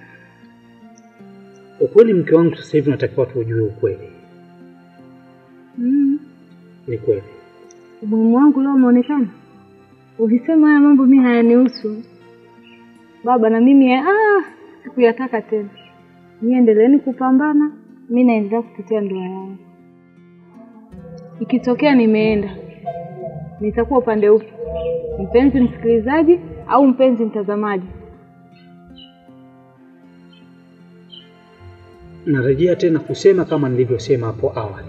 ukweli mke wangu, sasa hivi natakiwa tujue ukweli. Mm. Ni kweli. Umuhimu wangu leo umeonekana. Ukisema haya mambo mimi hayanihusu. Baba na mimi ah sikuyataka tena. Niendeleeni kupambana, mimi naendelea kutetea ndoa yangu. Ikitokea nimeenda, nitakuwa upande upi? Mpenzi msikilizaji au mpenzi mtazamaji? Narejea tena kusema kama nilivyosema hapo awali.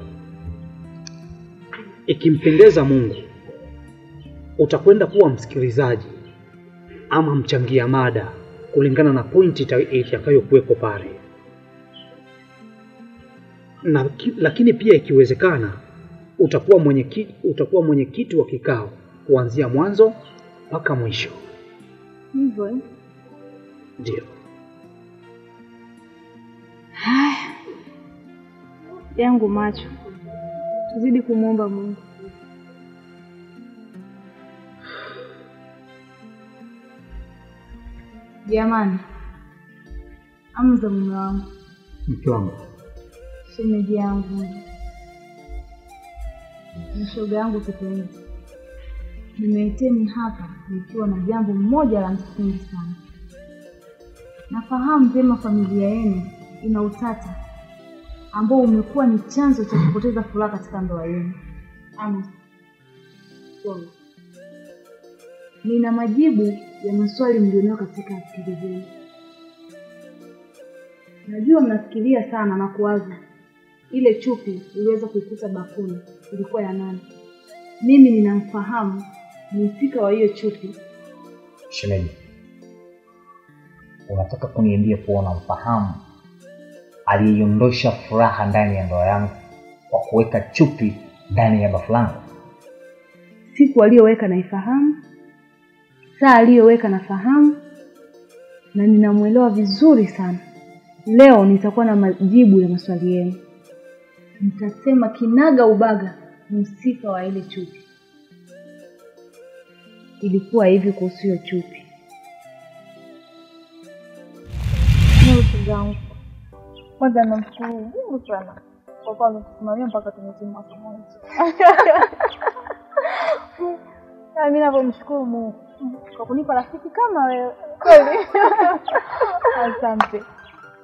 Ikimpendeza Mungu, utakwenda kuwa msikilizaji ama mchangia mada kulingana na pointi itakayokuwepo pale. Na lakini pia ikiwezekana utakuwa mwenyekiti utakuwa mwenyekiti wa kikao kuanzia mwanzo mpaka mwisho. Hivyo ndio. Haya. Yangu macho. Tuzidi kumuomba Mungu. Jamani. Hamza mume wangu. Mke wangu. Shemeji yangu. Shoga yangu kipenzi. Nimeiteni hapa nikiwa na jambo moja la msingi sana. Nafahamu vyema familia yenu ina utata ambao umekuwa ni chanzo cha kupoteza furaha katika ndoa yenu. Amos. Sawa. Nina majibu ya maswali mlionayo katika akili zenu. Najua mnafikiria sana na kuwaza ile chupi iliweza kuikuta bafuni ilikuwa ya nani? Mimi ninamfahamu mhusika wa hiyo chupi. Shemeji, unataka kuniambia kuwa unamfahamu aliyeiondosha furaha ndani ya ndoa yangu kwa kuweka chupi ndani ya bafu langu? Siku aliyoweka naifahamu, saa aliyoweka nafahamu, na ninamuelewa vizuri sana. Leo nitakuwa na majibu ya maswali yenu. Nitasema kinaga ubaga mhusika wa ile chupi. Ilikuwa hivi kuhusu hiyo chupi. Ndugu zangu, kwanza namshukuru Mungu sana kwa kuwa ametusimamia mpaka tumetimu masomo yetu. Na mimi naomshukuru Mungu kwa kunipa rafiki kama wewe. Kweli. Asante.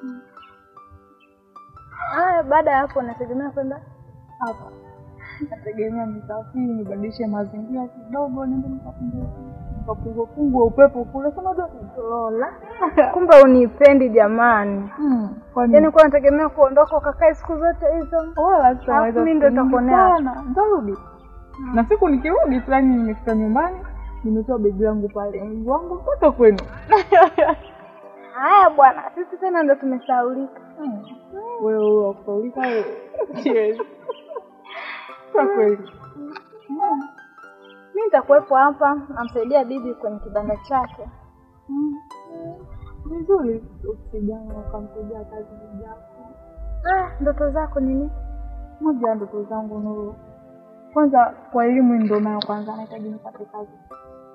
Ah, baada ya hapo nategemea kwenda hapa. Nategemea msafiri nibadilishe mazingira kidogo, niende nikapumzike. Nikapungue pungue upepo kule kama ndo Lola. Kumbe unipendi jamani. Mm. Yaani kwa nategemea kuondoka ukakae siku zote hizo. Wala sawa. Mimi ndo nitakuonea. Ndarudi. Na siku nikirudi fulani nimefika nyumbani, nimetoa begi langu pale. Mungu wangu mpaka kwenu. Haya bwana, sisi tena ndo tumesahaulika. Hmm. Wewe wewe usahaulika wewe. Cheers. Kwa kweli. Hmm. Mimi nitakuwepo hapa, namsaidia bibi kwenye kibanda chake. Hmm. Vizuri, usijana ukamsaidia kazi yako. Ah, ndoto zako nini? Moja ndoto zangu Nuru. Kwanza kwa elimu ndio nayo kwanza nahitaji nipate kazi.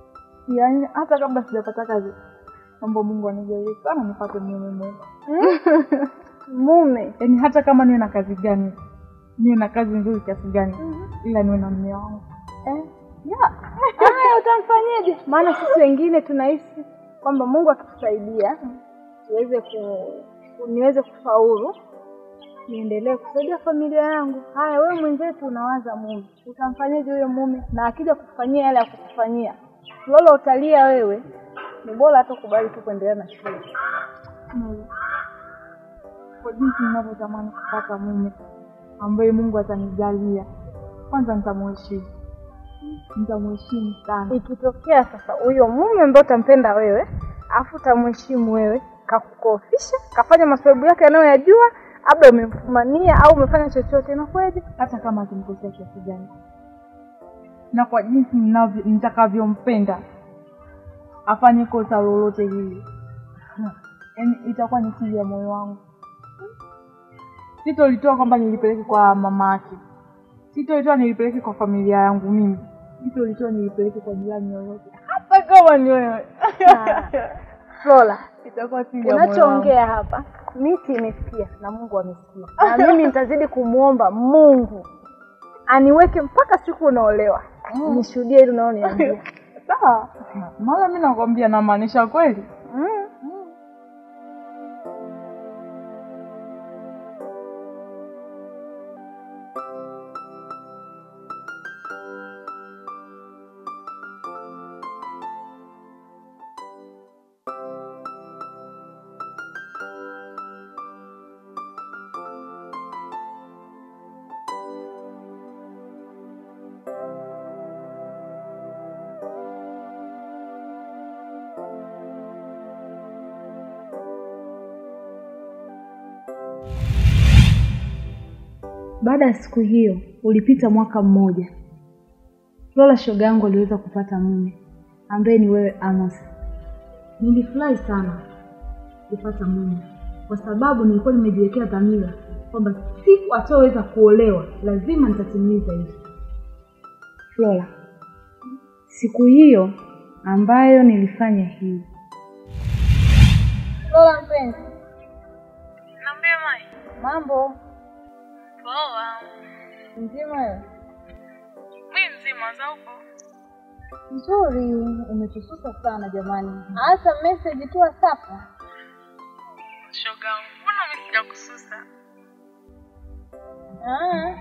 Yaani hata kabla sijapata kazi, mambo Mungu anijalie sana nipate mume mwema. Mume, Yaani hata kama niwe na kazi gani, niwe na kazi nzuri kiasi gani, ila niwe na mume wangu. eh? Ya. Haya utamfanyaje? Maana sisi wengine tunahisi kwamba Mungu akitusaidia tuweze ku niweze kufaulu, niendelee kusaidia familia yangu. Haya wewe mwenzetu unawaza mume. Utamfanyaje huyo mume? Na akija kufanyia yale ya kukufanyia, lolo utalia wewe. Ni bora hata kubali tu kuendelea na shule. Mm. Kwa jinsi ninavyotamani kupata mume ambaye Mungu atanijalia, kwanza nitamheshimu. Nitamheshimu sana. Ikitokea sasa huyo mume ambaye utampenda wewe, afu utamheshimu wewe, kakukofisha, kafanya masaibu yake anayoyajua, labda umemfumania au umefanya chochote, na kweli hata kama akimkosea kiasi gani, na kwa jinsi ninavyo nitakavyompenda afanye kosa lolote hili, yaani itakuwa ni siri ya moyo wangu. Sitolitoa kwamba nilipeleke kwa mama yake, sitolitoa nilipeleke kwa familia yangu mimi, sitolitoa nilipeleke kwa jirani yoyote, hata kama ni wewe. Flora, itakuwa siri ya moyo wangu. Unachoongea hapa miti imesikia na Mungu amesikia. Na mimi nitazidi kumuomba Mungu aniweke mpaka siku unaolewa. Nishuhudie ile unaoniambia. Sawa. Mara mimi nakwambia na maanisha kweli. Mm. Baada ya siku hiyo, ulipita mwaka mmoja. Flora shoga yangu aliweza kupata mume ambaye ni wewe Amos. Nilifurahi sana kupata mume kwa sababu nilikuwa nimejiwekea dhamira kwamba siku ataweza kuolewa lazima nitatimiza hili. Flora, siku hiyo ambayo nilifanya hii. Flora mpenzi. Niambie mai. Mambo. Poa. Mzima wewe? Mimi mzima za huko. Nzuri, umetususa sana jamani. Hata message tu WhatsApp. Shoga, mbona umesija kususa? Ah.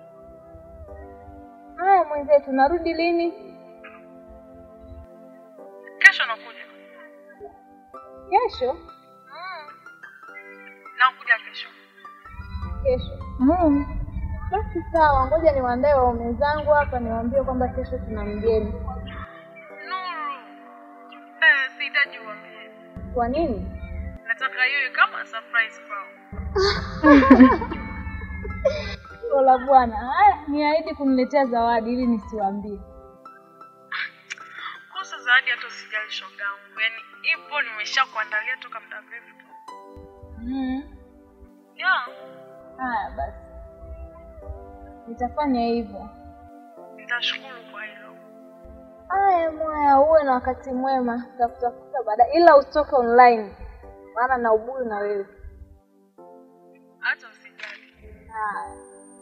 Haya mwenzetu, narudi lini? Kesho nakuja. Kesho? Mm. Nakuja kesho. Kesho. Mm. Basi sawa, ngoja niwaandae waume zangu hapa niwaambie kwamba kesho tuna mgeni. Nuru. Eh, sihitaji uambie. Kwa nini? Nataka iwe kama surprise kwao. Ola bwana, haya niahidi kuniletea zawadi ili nisiwaambie. Kuhusu zawadi hata usijali shogangu. Yaani ipo nimeshakuandalia toka muda mrefu tu. Mm. Yeah. Haya basi. Nitafanya hivyo. Nitashukuru kwa hilo. Haya moya, uwe na wakati mwema. Tutakutafuta baadaye ila usitoke online. Maana na ubuyu na wewe. Hata usijali. Haya.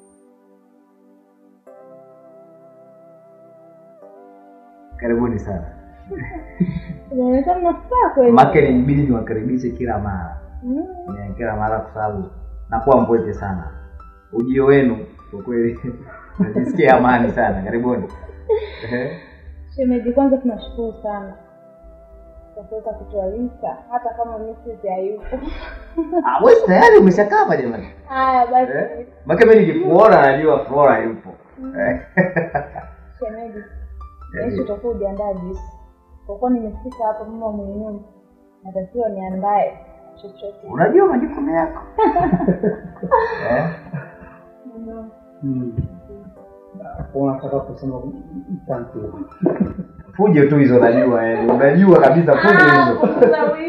Karibuni sana. Unaonekana mfaa kweli. Make ni mbili niwakaribishe kila mara. Mm. Ni kila mara kwa sababu nakuwa mpweke sana. Ujio wenu kwa kweli najisikia amani sana. Karibuni. Shemeji, kwanza tunashukuru sana kwa kuweza kutualika hata kama message hayupo. Ah, wewe tayari umeshakaa hapa jamani. Haya basi. Eh? Make mimi nikikuona najua Flora yupo. Shemeji, kesho tutakuwa ujiandaa juice. Kwa kuwa nimefika hapa mama mwenyewe, natakiwa niandae chochote. Unajua majukumu yako. Eh? Mm. Unataka kusema asante. Fujo tu hizo najua eh. Unajua kabisa fujo hizo.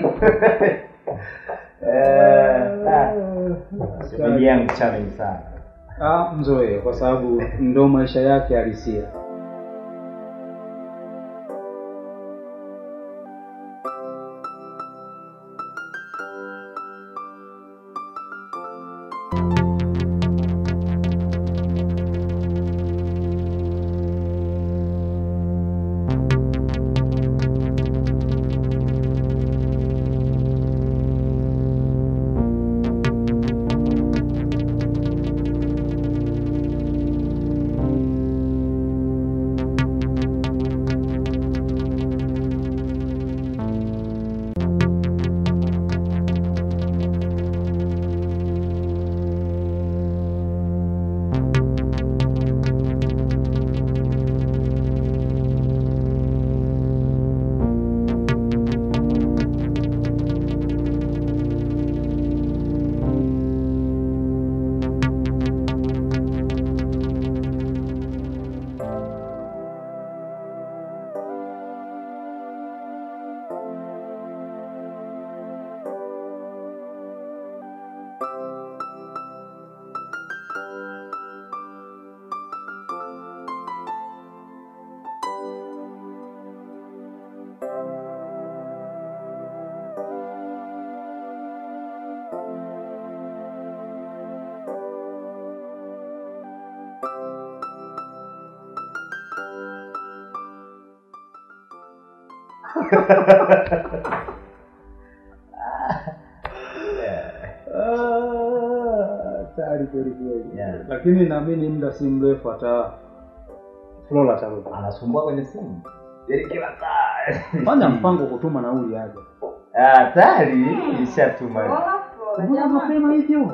Eh. Bibi yangu challenge sana. Ah, mzoe kwa sababu ndo maisha yake halisia. Tayari kweli kweli. Lakini naamini muda si mrefu hata Flora atarudi. Anasumbua kwenye simu. Yaani kila saa. Fanya mpango kutuma nauli aje. Ah, tayari nishatuma. Mbona mapema hivyo?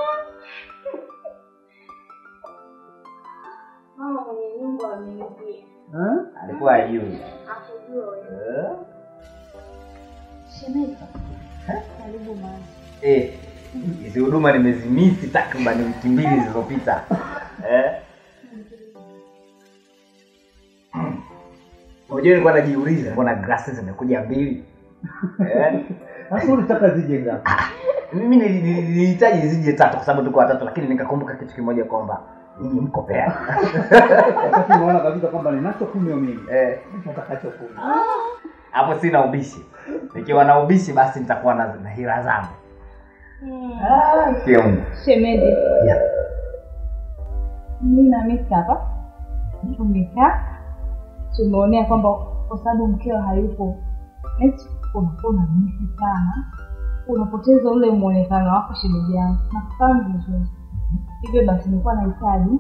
Mama mwenye nyumba ameingia. Eh? Alikuwa ajui. Hakujua wewe. Eh? Shemeji. Karibu mama. Eh. Hizi huduma nimezimisi takriban wiki mbili zilizopita. Eh? Unajua nilikuwa najiuliza mbona glasses zimekuja mbili? Eh? Sasa unataka zije ngapi? Mimi nilihitaji zije tatu kwa sababu tuko watatu, lakini nikakumbuka kitu kimoja kwamba nyinyi mko pea. Wakati unaona kabisa kwamba ninacho kunywa mimi. Eh, nitakacho kunywa. Hapo sina ubishi. Nikiwa na ubishi basi nitakuwa na, na hila zangu. Ah, kiungo. Shemeji. Yeah. Mimi na mimi hapa. Tumekaa. Tumeonea kwamba kwa sababu mkeo hayupo. Eti unakuwa unamisi sana. Unapoteza ule muonekano wako shemeji yangu. Nakufahamu vizuri. Hivyo basi nilikuwa nahitaji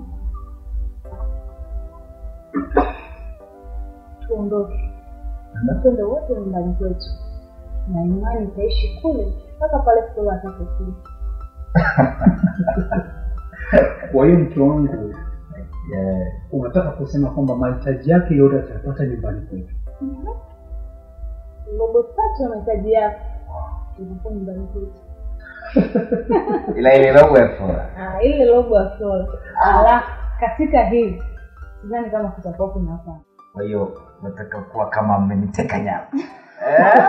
tuondoke. Twende wote nyumbani kwetu. Na imani itaishi kule mpaka pale Flora atakapokuja. Kwa hiyo mke wangu, yeah, unataka kusema kwamba mahitaji yake yote atapata nyumbani kwetu? Mhm. Robo tatu ya mahitaji yako itakuwa nyumbani kwetu. Ila ile logo ya Flora. Ah, ile logo ya Flora. Ala, katika hili sidhani kama kutakuwa kuna hapa. Kwa hiyo nataka kuwa kama mmeniteka nyara. Eh?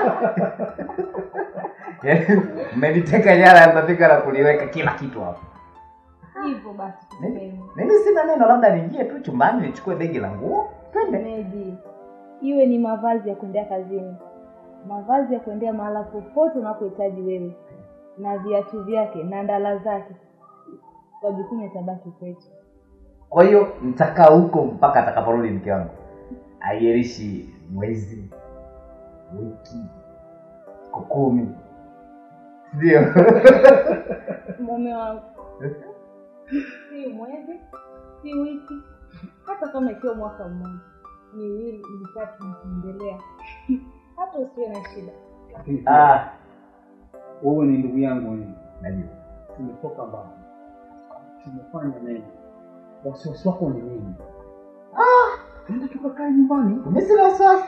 Yaani mmeniteka nyara mtafika na kuliweka kila kitu hapo. Hivyo basi tuseme. Mimi sina neno, labda niingie tu chumbani nichukue begi la nguo, twende. Meji. Iwe ni mavazi ya kuendea kazini. Mavazi ya kuendea mahala popote unapohitaji wewe. Na viatu vyake na ndala zake. Kwa jukumu tabaki kwetu. Kwa hiyo nitakaa huko mpaka atakaporudi mke wangu. Aierishi mwezi, wiki, kumi. Ndio. Mume wangu. Si mwezi, si wiki, hata kama ikiwa mwaka mmoja, miwili, mitatu na kuendelea. Hata usiwe na shida. Ah, wewe ni ndugu yangu mimi. Najua. Tumetoka mbali. Tumefanya nini? Wasiwasi wako ni nini? Ah, twende tukakaa nyumbani. Mimi sina wasiwasi.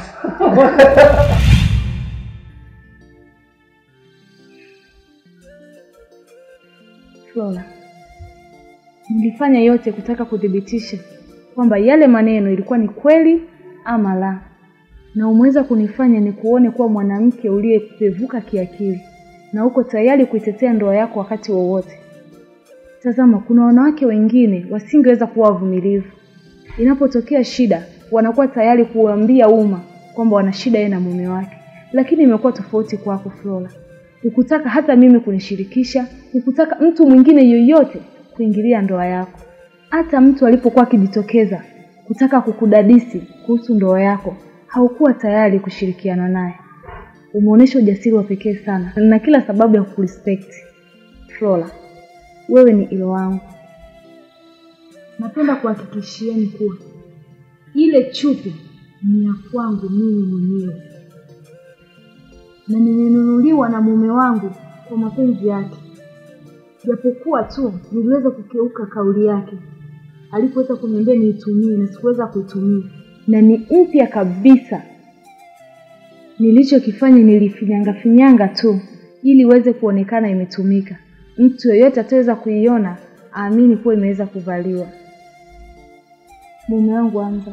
Flora, nilifanya yote kutaka kudhibitisha kwamba yale maneno ilikuwa ni kweli ama la. Na umeweza kunifanya nikuone kuwa mwanamke uliyepevuka kiakili na uko tayari kuitetea ndoa yako wakati wowote. Tazama, kuna wanawake wengine wasingeweza kuwa wavumilivu. Inapotokea shida, wanakuwa tayari kuambia umma kwamba wana shida yeye na mume wake. Lakini imekuwa tofauti kwako Flora. Hukutaka hata mimi kunishirikisha, hukutaka mtu mwingine yoyote kuingilia ndoa yako. Hata mtu alipokuwa akijitokeza kutaka kukudadisi kuhusu ndoa yako, haukuwa tayari kushirikiana naye. Umeonyesha ujasiri wa pekee sana na kila sababu ya kurespect. Flora, wewe ni ilo wangu. Napenda kuhakikishieni kuwa ile chupi ni ya kwangu mimi mwenyewe. Na nimenunuliwa na mume wangu kwa mapenzi yake. Japokuwa tu niliweza kukeuka kauli yake alipoweza kuniambia niitumie na sikuweza kuitumia. Na ni mpya kabisa. Nilichokifanya nilifinyanga finyanga tu ili iweze kuonekana imetumika. Mtu yeyote ataweza kuiona aamini kuwa imeweza kuvaliwa. Mume wangu Hamza,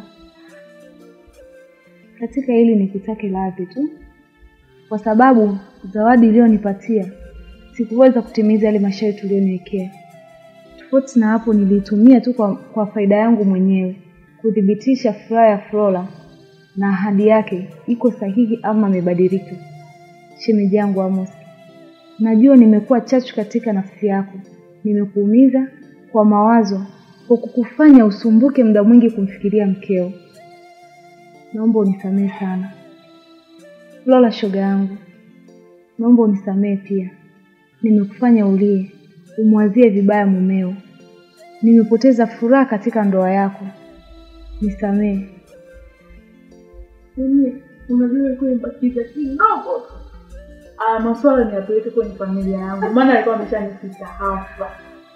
katika hili nikutake radhi tu. Kwa sababu zawadi iliyonipatia sikuweza kutimiza yale masharti tuliyoniwekea. Tofauti na hapo nilitumia tu kwa, kwa faida yangu mwenyewe kudhibitisha furaha ya Flora na ahadi yake iko sahihi ama imebadilika. Shemeji yangu Amos, najua nimekuwa chachu katika nafsi yako. Nimekuumiza kwa mawazo kwa kukufanya usumbuke muda mwingi kumfikiria mkeo. Naomba unisamehe sana. Lola shoga yangu, naomba unisamehe pia. Nimekufanya ulie, umwazie vibaya mumeo. Nimepoteza furaha katika ndoa yako. Nisamehe. Mimi unajua kule mbakiza kidogo tu. Ah, maswala ni yapeleke kwenye familia yangu. Maana alikuwa ameshanifika hapa.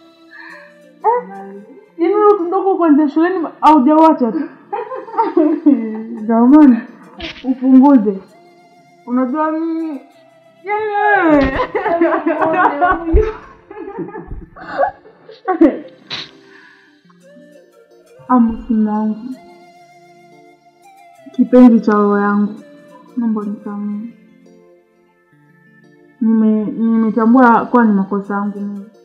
Eh, ni wewe tundogo kwanza shuleni au jawacha tu. Jamani, upunguze. Unajua mimi yeye. Amos wangu. Kipenzi cha roho yangu. Naomba nisamehe. Nime nimetambua kwa ni makosa yangu mimi.